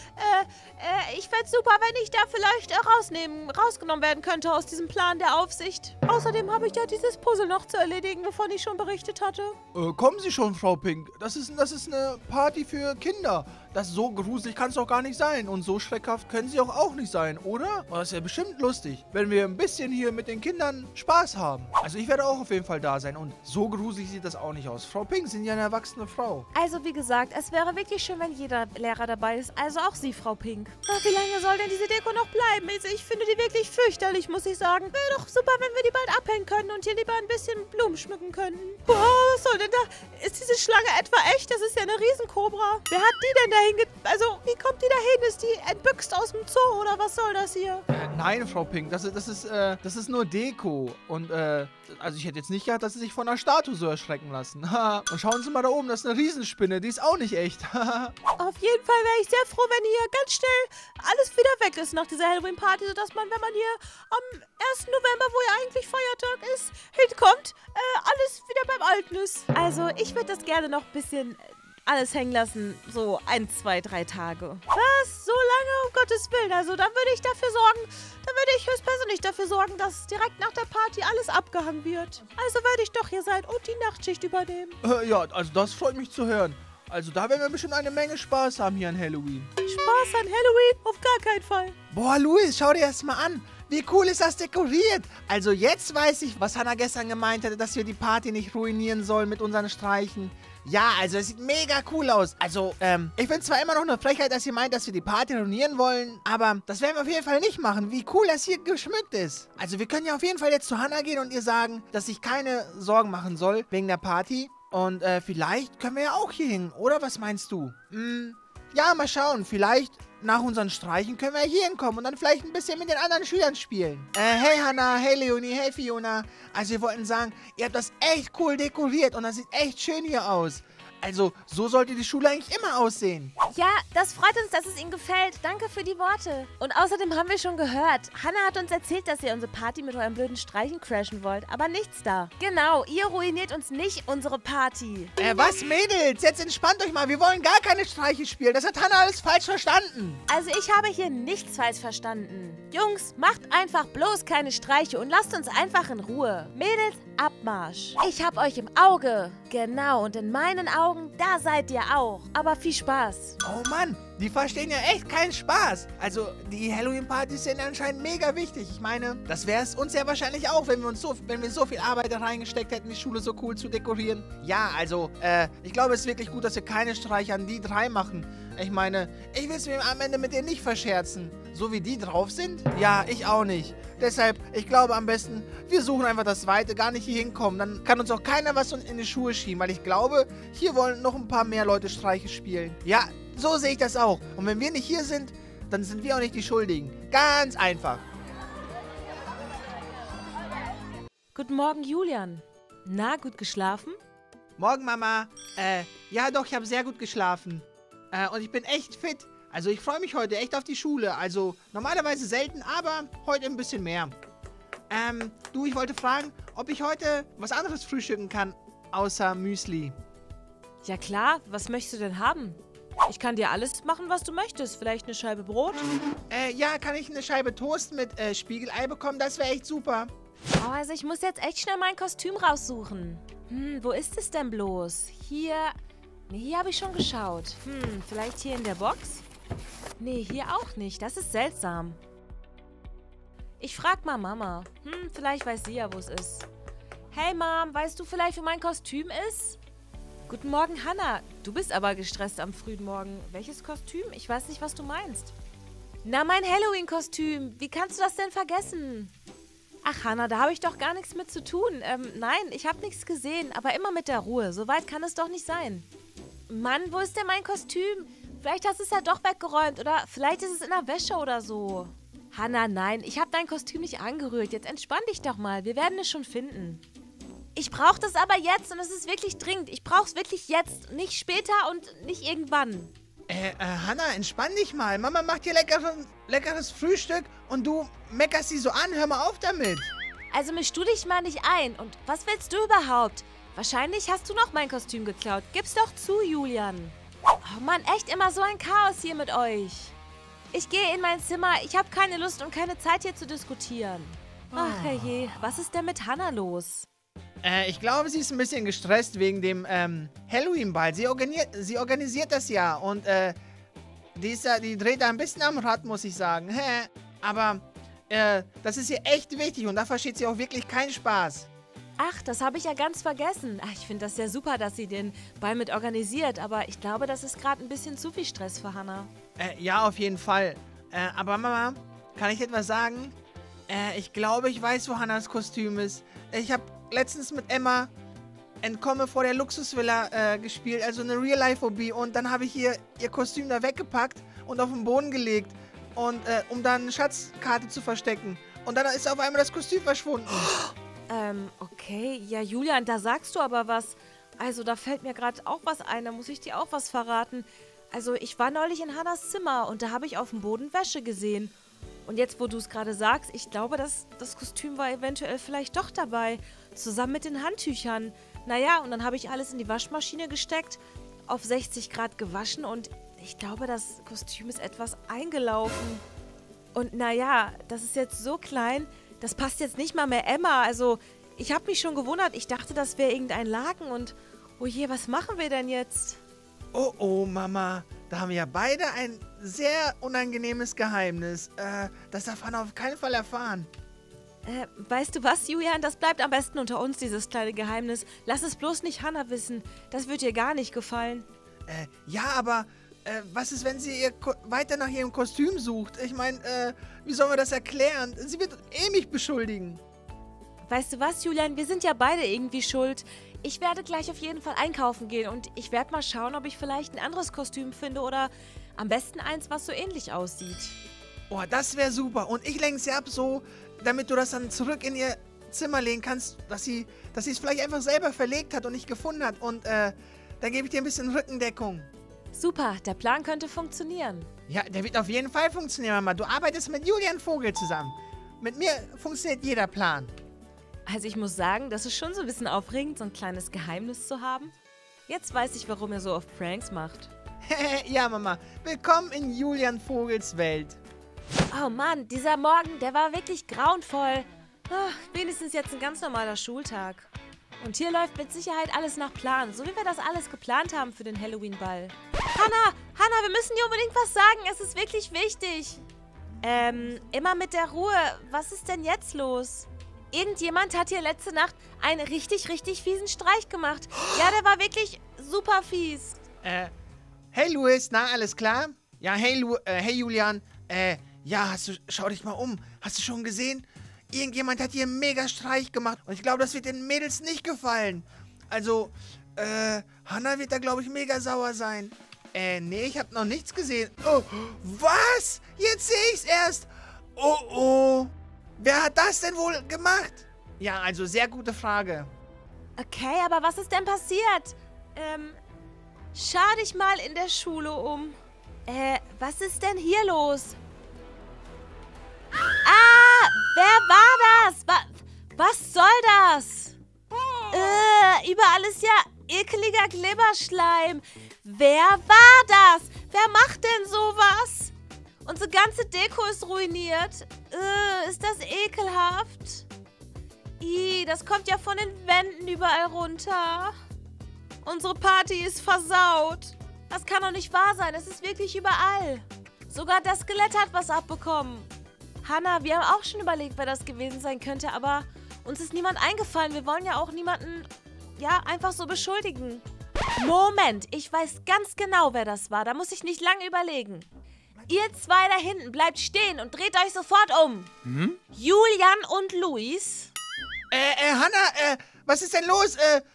Ich fände es super, wenn ich da vielleicht rausgenommen werden könnte aus diesem Plan der Aufsicht. Außerdem habe ich ja dieses Puzzle noch zu erledigen, wovon ich schon berichtet hatte. Kommen Sie schon, Frau Pink. Das ist eine Party für Kinder. Das so gruselig kann es doch gar nicht sein. Und so schreckhaft können sie auch nicht sein, oder? Das ist ja bestimmt lustig, wenn wir ein bisschen hier mit den Kindern Spaß haben. Also ich werde auch auf jeden Fall da sein. Und so gruselig sieht das auch nicht aus. Frau Pink, sind ja eine erwachsene Frau. Also wie gesagt, es wäre wirklich schön, wenn jeder Lehrer dabei ist. Also auch Sie, Frau Pink. Ach, wie lange soll denn diese Deko noch bleiben? Also ich finde die wirklich fürchterlich, muss ich sagen. Wäre doch super, wenn wir die bald abhängen können und hier lieber ein bisschen Blumen schmücken könnten. Boah, was soll denn da? Ist diese Schlange etwa echt? Das ist ja eine Riesenkobra. Wer hat die denn dahin Also, wie kommt die dahin? Ist die entbüchst aus dem Zoo oder was soll das hier? Nein, Frau Pink, das ist nur Deko. Und, also ich hätte jetzt nicht gedacht, dass Sie sich von einer Statue so erschrecken lassen. Und schauen Sie mal da oben, das ist eine Riesenspinne, die ist auch nicht echt. Auf jeden Fall wäre ich sehr froh, wenn hier ganz schnell alles wieder weg ist nach dieser Halloween-Party, sodass man, wenn man hier am 1. November, wo ja eigentlich Feiertag ist, hinkommt, alles wieder beim Alten ist. Also, ich würde das gerne noch ein bisschen alles hängen lassen, so 1, 2, 3 Tage. Was? So lange? Um Gottes Willen. Also dann würde ich höchstpersönlich dafür sorgen, dass direkt nach der Party alles abgehangen wird. Also werde ich doch hier sein und die Nachtschicht übernehmen. Ja, also das freut mich zu hören. Also da werden wir bestimmt eine Menge Spaß haben hier an Halloween. Spaß an Halloween? Auf gar keinen Fall. Boah, Luis, schau dir das mal an. Wie cool ist das dekoriert? Also jetzt weiß ich, was Hannah gestern gemeint hatte, dass wir die Party nicht ruinieren sollen mit unseren Streichen. Ja, also es sieht mega cool aus. Also, ich finde zwar immer noch eine Frechheit, dass ihr meint, dass wir die Party ruinieren wollen, aber das werden wir auf jeden Fall nicht machen. Wie cool das hier geschmückt ist. Also wir können ja auf jeden Fall jetzt zu Hannah gehen und ihr sagen, dass ich keine Sorgen machen soll wegen der Party. Und vielleicht können wir ja auch hier hin, oder? Was meinst du? Ja, mal schauen. Vielleicht nach unseren Streichen können wir hier hinkommen und dann vielleicht ein bisschen mit den anderen Schülern spielen. Hey Hannah, hey Leonie, hey Fiona. Also wir wollten sagen, ihr habt das echt cool dekoriert und das sieht echt schön hier aus. Also, so sollte die Schule eigentlich immer aussehen. Ja, das freut uns, dass es Ihnen gefällt. Danke für die Worte. Und außerdem haben wir schon gehört, Hannah hat uns erzählt, dass ihr unsere Party mit euren blöden Streichen crashen wollt. Aber nichts da. Genau, ihr ruiniert uns nicht unsere Party. Was, Mädels? Jetzt entspannt euch mal. Wir wollen gar keine Streiche spielen. Das hat Hannah alles falsch verstanden. Also ich habe hier nichts falsch verstanden. Jungs, macht einfach bloß keine Streiche und lasst uns einfach in Ruhe. Mädels, Abmarsch. Ich hab euch im Auge. Genau, und in meinen Augen, da seid ihr auch. Aber viel Spaß. Oh Mann, die verstehen ja echt keinen Spaß. Also, die Halloween-Partys sind anscheinend mega wichtig. Ich meine, das wäre es uns ja wahrscheinlich auch, wenn wir so viel Arbeit da reingesteckt hätten, die Schule so cool zu dekorieren. Ja, also, ich glaube, es ist wirklich gut, dass wir keine Streiche an die 3 machen. Ich meine, ich will es mir am Ende mit denen nicht verscherzen. So wie die drauf sind? Ja, ich auch nicht. Deshalb, ich glaube am besten, wir suchen einfach das Weite, gar nicht hier hinkommen. Dann kann uns auch keiner was in die Schuhe schieben, weil ich glaube, hier wollen noch ein paar mehr Leute Streiche spielen. Ja, so sehe ich das auch. Und wenn wir nicht hier sind, dann sind wir auch nicht die Schuldigen. Ganz einfach. Guten Morgen, Julian. Na, gut geschlafen? Morgen, Mama. Ja doch, ich habe sehr gut geschlafen. Und ich bin echt fit. Also ich freue mich heute echt auf die Schule. Also normalerweise selten, aber heute ein bisschen mehr. Du, ich wollte fragen, ob ich heute was anderes frühstücken kann, außer Müsli. Ja klar, was möchtest du denn haben? Ich kann dir alles machen, was du möchtest. Vielleicht eine Scheibe Brot? Ja, kann ich eine Scheibe Toast mit Spiegelei bekommen? Das wäre echt super. Oh, also ich muss jetzt echt schnell mein Kostüm raussuchen. Wo ist es denn bloß? Hier. Nee, hier habe ich schon geschaut. Vielleicht hier in der Box? Nee, hier auch nicht. Das ist seltsam. Ich frag mal Mama. Vielleicht weiß sie ja, wo es ist. Hey Mom, weißt du vielleicht, wo mein Kostüm ist? Guten Morgen, Hannah. Du bist aber gestresst am frühen Morgen. Welches Kostüm? Ich weiß nicht, was du meinst. Na, mein Halloween-Kostüm. Wie kannst du das denn vergessen? Ach, Hannah, da habe ich doch gar nichts mit zu tun. Nein, ich habe nichts gesehen, aber immer mit der Ruhe. So weit kann es doch nicht sein. Mann, wo ist denn mein Kostüm? Vielleicht hast du es ja doch weggeräumt oder vielleicht ist es in der Wäsche oder so. Hannah, nein, ich habe dein Kostüm nicht angerührt. Jetzt entspann dich doch mal. Wir werden es schon finden. Ich brauche das aber jetzt und es ist wirklich dringend. Ich brauche es wirklich jetzt, nicht später und nicht irgendwann. Hannah, entspann dich mal. Mama macht hier leckeres Frühstück und du meckerst sie so an. Hör mal auf damit. Also misch du dich mal nicht ein. Und was willst du überhaupt? Wahrscheinlich hast du noch mein Kostüm geklaut. Gib's doch zu, Julian. Oh Mann, echt immer so ein Chaos hier mit euch. Ich gehe in mein Zimmer. Ich habe keine Lust und keine Zeit hier zu diskutieren. Ach herrje, was ist denn mit Hannah los? Ich glaube, sie ist ein bisschen gestresst wegen dem Halloween-Ball. Sie organisiert das ja und die dreht da ein bisschen am Rad, muss ich sagen. Aber das ist ihr echt wichtig und da versteht sie auch wirklich keinen Spaß. Ach, das habe ich ja ganz vergessen. Ach, ich finde das ja super, dass sie den Ball mit organisiert, aber ich glaube, das ist gerade ein bisschen zu viel Stress für Hannah. Ja, auf jeden Fall. Aber Mama, kann ich etwas sagen? Ich glaube, ich weiß, wo Hannahs Kostüm ist. Ich habe letztens mit Emma Entkomme vor der Luxusvilla gespielt, also eine Real-Life-Phobie. Und dann habe ich ihr Kostüm da weggepackt und auf den Boden gelegt, und um dann eine Schatzkarte zu verstecken. Und dann ist auf einmal das Kostüm verschwunden. Okay. Ja, Julian, da sagst du aber was. Also, da fällt mir gerade auch was ein. Da muss ich dir auch was verraten. Also, ich war neulich in Hannahs Zimmer und da habe ich auf dem Boden Wäsche gesehen. Und jetzt, wo du es gerade sagst, ich glaube, das Kostüm war eventuell vielleicht doch dabei. Zusammen mit den Handtüchern. Naja, und dann habe ich alles in die Waschmaschine gesteckt, auf 60 Grad gewaschen und ich glaube, das Kostüm ist etwas eingelaufen. Und naja, das ist jetzt so klein, das passt jetzt nicht mal mehr Emma. Also, ich habe mich schon gewundert. Ich dachte, das wäre irgendein Laken und oh je, was machen wir denn jetzt? Oh, Mama, da haben wir ja beide ein sehr unangenehmes Geheimnis. Das darf Hannah auf keinen Fall erfahren. Weißt du was, Julian? Das bleibt am besten unter uns, dieses kleine Geheimnis. Lass es bloß nicht Hannah wissen. Das wird ihr gar nicht gefallen. Ja, aber was ist, wenn sie weiter nach ihrem Kostüm sucht? Ich meine, wie sollen wir das erklären? Sie wird mich beschuldigen. Weißt du was, Julian? Wir sind ja beide irgendwie schuld. Ich werde gleich auf jeden Fall einkaufen gehen und ich werde mal schauen, ob ich vielleicht ein anderes Kostüm finde oder am besten eins, was so ähnlich aussieht. Oh, das wäre super. Und ich lenke sie ab so, damit du das dann zurück in ihr Zimmer legen kannst, dass sie es vielleicht einfach selber verlegt hat und nicht gefunden hat. Und dann gebe ich dir ein bisschen Rückendeckung. Super, der Plan könnte funktionieren. Ja, der wird auf jeden Fall funktionieren, Mama. Du arbeitest mit Julian Vogel zusammen. Mit mir funktioniert jeder Plan. Also ich muss sagen, das ist schon so ein bisschen aufregend, so ein kleines Geheimnis zu haben. Jetzt weiß ich, warum er so oft Pranks macht. Ja, Mama. Willkommen in Julian Vogels Welt. Oh Mann, dieser Morgen, der war wirklich grauenvoll. Ach, wenigstens jetzt ein ganz normaler Schultag. Und hier läuft mit Sicherheit alles nach Plan, so wie wir das alles geplant haben für den Halloween-Ball. Hannah, wir müssen dir unbedingt was sagen, es ist wirklich wichtig. Immer mit der Ruhe, was ist denn jetzt los? Irgendjemand hat hier letzte Nacht einen richtig, richtig fiesen Streich gemacht. Ja, der war wirklich super fies. Hey Louis, na, alles klar? Ja, hey Julian, ja, schau dich mal um. Hast du schon gesehen? Irgendjemand hat hier einen mega Streich gemacht und ich glaube, das wird den Mädels nicht gefallen. Also, Hannah wird da, glaube ich, mega sauer sein. Nee, ich habe noch nichts gesehen. Oh, was? Jetzt sehe ich's erst. Oh. Wer hat das denn wohl gemacht? Ja, also sehr gute Frage. Okay, aber was ist denn passiert? Schau dich mal in der Schule um. Was ist denn hier los? Ah, wer war das? Was soll das? Überall ist ja ekeliger Glibberschleim. Wer war das? Wer macht denn sowas? Unsere ganze Deko ist ruiniert. Ist das ekelhaft? Das kommt ja von den Wänden überall runter. Unsere Party ist versaut. Das kann doch nicht wahr sein. Es ist wirklich überall. Sogar das Skelett hat was abbekommen. Hannah, wir haben auch schon überlegt, wer das gewesen sein könnte, aber uns ist niemand eingefallen. Wir wollen ja auch niemanden, einfach so beschuldigen. Moment, ich weiß ganz genau, wer das war. Da muss ich nicht lange überlegen. Ihr zwei da hinten bleibt stehen und dreht euch sofort um. Julian und Luis. Hannah, was ist denn los?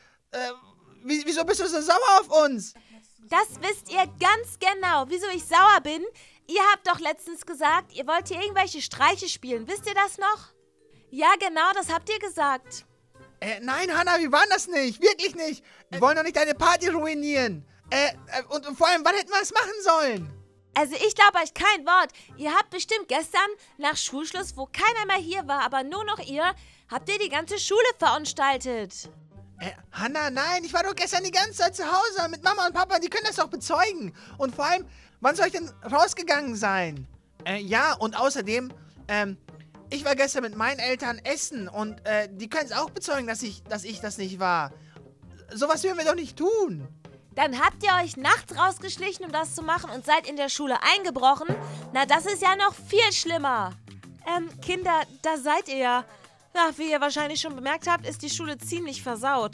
Wieso bist du so sauer auf uns? Das wisst ihr ganz genau. Wieso ich sauer bin? Ihr habt doch letztens gesagt, ihr wollt hier irgendwelche Streiche spielen. Wisst ihr das noch? Ja, genau, das habt ihr gesagt. Nein, Hannah, wir waren das nicht. Wirklich nicht. Wir wollen doch nicht deine Party ruinieren. Und vor allem, wann hätten wir es machen sollen? Also ich glaube euch kein Wort. Ihr habt bestimmt gestern, nach Schulschluss, wo keiner mehr hier war, aber nur noch ihr, habt ihr die ganze Schule verunstaltet. Hannah, nein, ich war doch gestern die ganze Zeit zu Hause mit Mama und Papa, die können das doch bezeugen. Und vor allem, wann soll ich denn rausgegangen sein? Ja, und außerdem, ich war gestern mit meinen Eltern essen und die können es auch bezeugen, dass ich das nicht war. Sowas würden wir doch nicht tun. Dann habt ihr euch nachts rausgeschlichen, um das zu machen und seid in der Schule eingebrochen? Na, das ist ja noch viel schlimmer. Kinder, da seid ihr ja. Ja, wie ihr wahrscheinlich schon bemerkt habt, ist die Schule ziemlich versaut.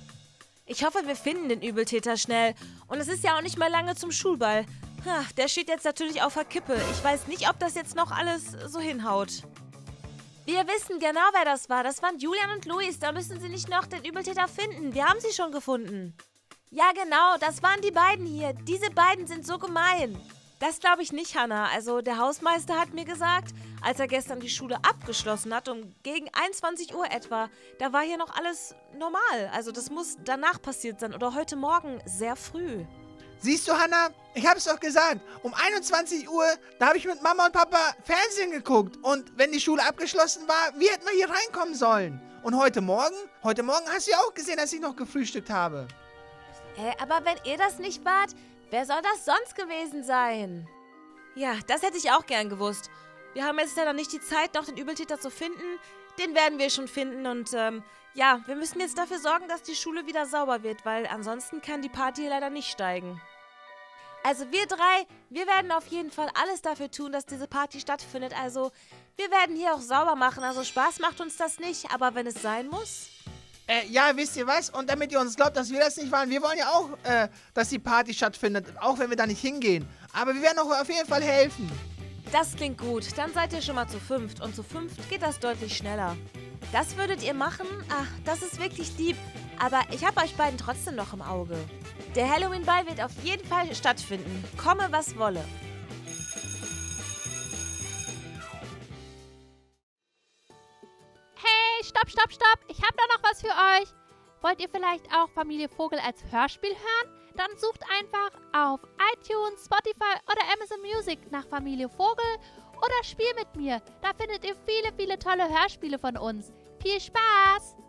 Ich hoffe, wir finden den Übeltäter schnell. Und es ist ja auch nicht mehr lange zum Schulball. Ja, der steht jetzt natürlich auf der Kippe. Ich weiß nicht, ob das jetzt noch alles so hinhaut. Wir wissen genau, wer das war. Das waren Julian und Luis. Da müssen sie nicht noch den Übeltäter finden. Wir haben sie schon gefunden. Ja, genau. Das waren die beiden hier. Diese beiden sind so gemein. Das glaube ich nicht, Hannah. Also der Hausmeister hat mir gesagt, als er gestern die Schule abgeschlossen hat, gegen 21 Uhr etwa, da war hier noch alles normal. Also das muss danach passiert sein oder heute Morgen sehr früh. Siehst du, Hannah? Ich hab's doch gesagt. Um 21 Uhr, da habe ich mit Mama und Papa Fernsehen geguckt. Und wenn die Schule abgeschlossen war, wie hätten wir hier reinkommen sollen? Und heute Morgen hast du ja auch gesehen, dass ich noch gefrühstückt habe. Aber wenn ihr das nicht wart, wer soll das sonst gewesen sein? Ja, das hätte ich auch gern gewusst. Wir haben jetzt leider nicht die Zeit, noch den Übeltäter zu finden. Den werden wir schon finden und wir müssen jetzt dafür sorgen, dass die Schule wieder sauber wird, weil ansonsten kann die Party leider nicht steigen. Also wir drei, wir werden auf jeden Fall alles dafür tun, dass diese Party stattfindet. Also wir werden hier auch sauber machen. Also Spaß macht uns das nicht, aber wenn es sein muss... Ja, wisst ihr was? Und damit ihr uns glaubt, dass wir das nicht waren, wir wollen ja auch, dass die Party stattfindet, auch wenn wir da nicht hingehen. Aber wir werden auch auf jeden Fall helfen. Das klingt gut. Dann seid ihr schon mal zu fünft. Und zu fünft geht das deutlich schneller. Das würdet ihr machen? Ach, das ist wirklich lieb. Aber ich habe euch beiden trotzdem noch im Auge. Der Halloween-Ball wird auf jeden Fall stattfinden. Komme, was wolle. Hey, stopp, stopp, stopp. Ich habe da noch was für euch. Wollt ihr vielleicht auch Familie Vogel als Hörspiel hören? Dann sucht einfach auf iTunes, Spotify oder Amazon Music nach Familie Vogel oder Spiel mit mir. Da findet ihr viele, viele tolle Hörspiele von uns. Viel Spaß!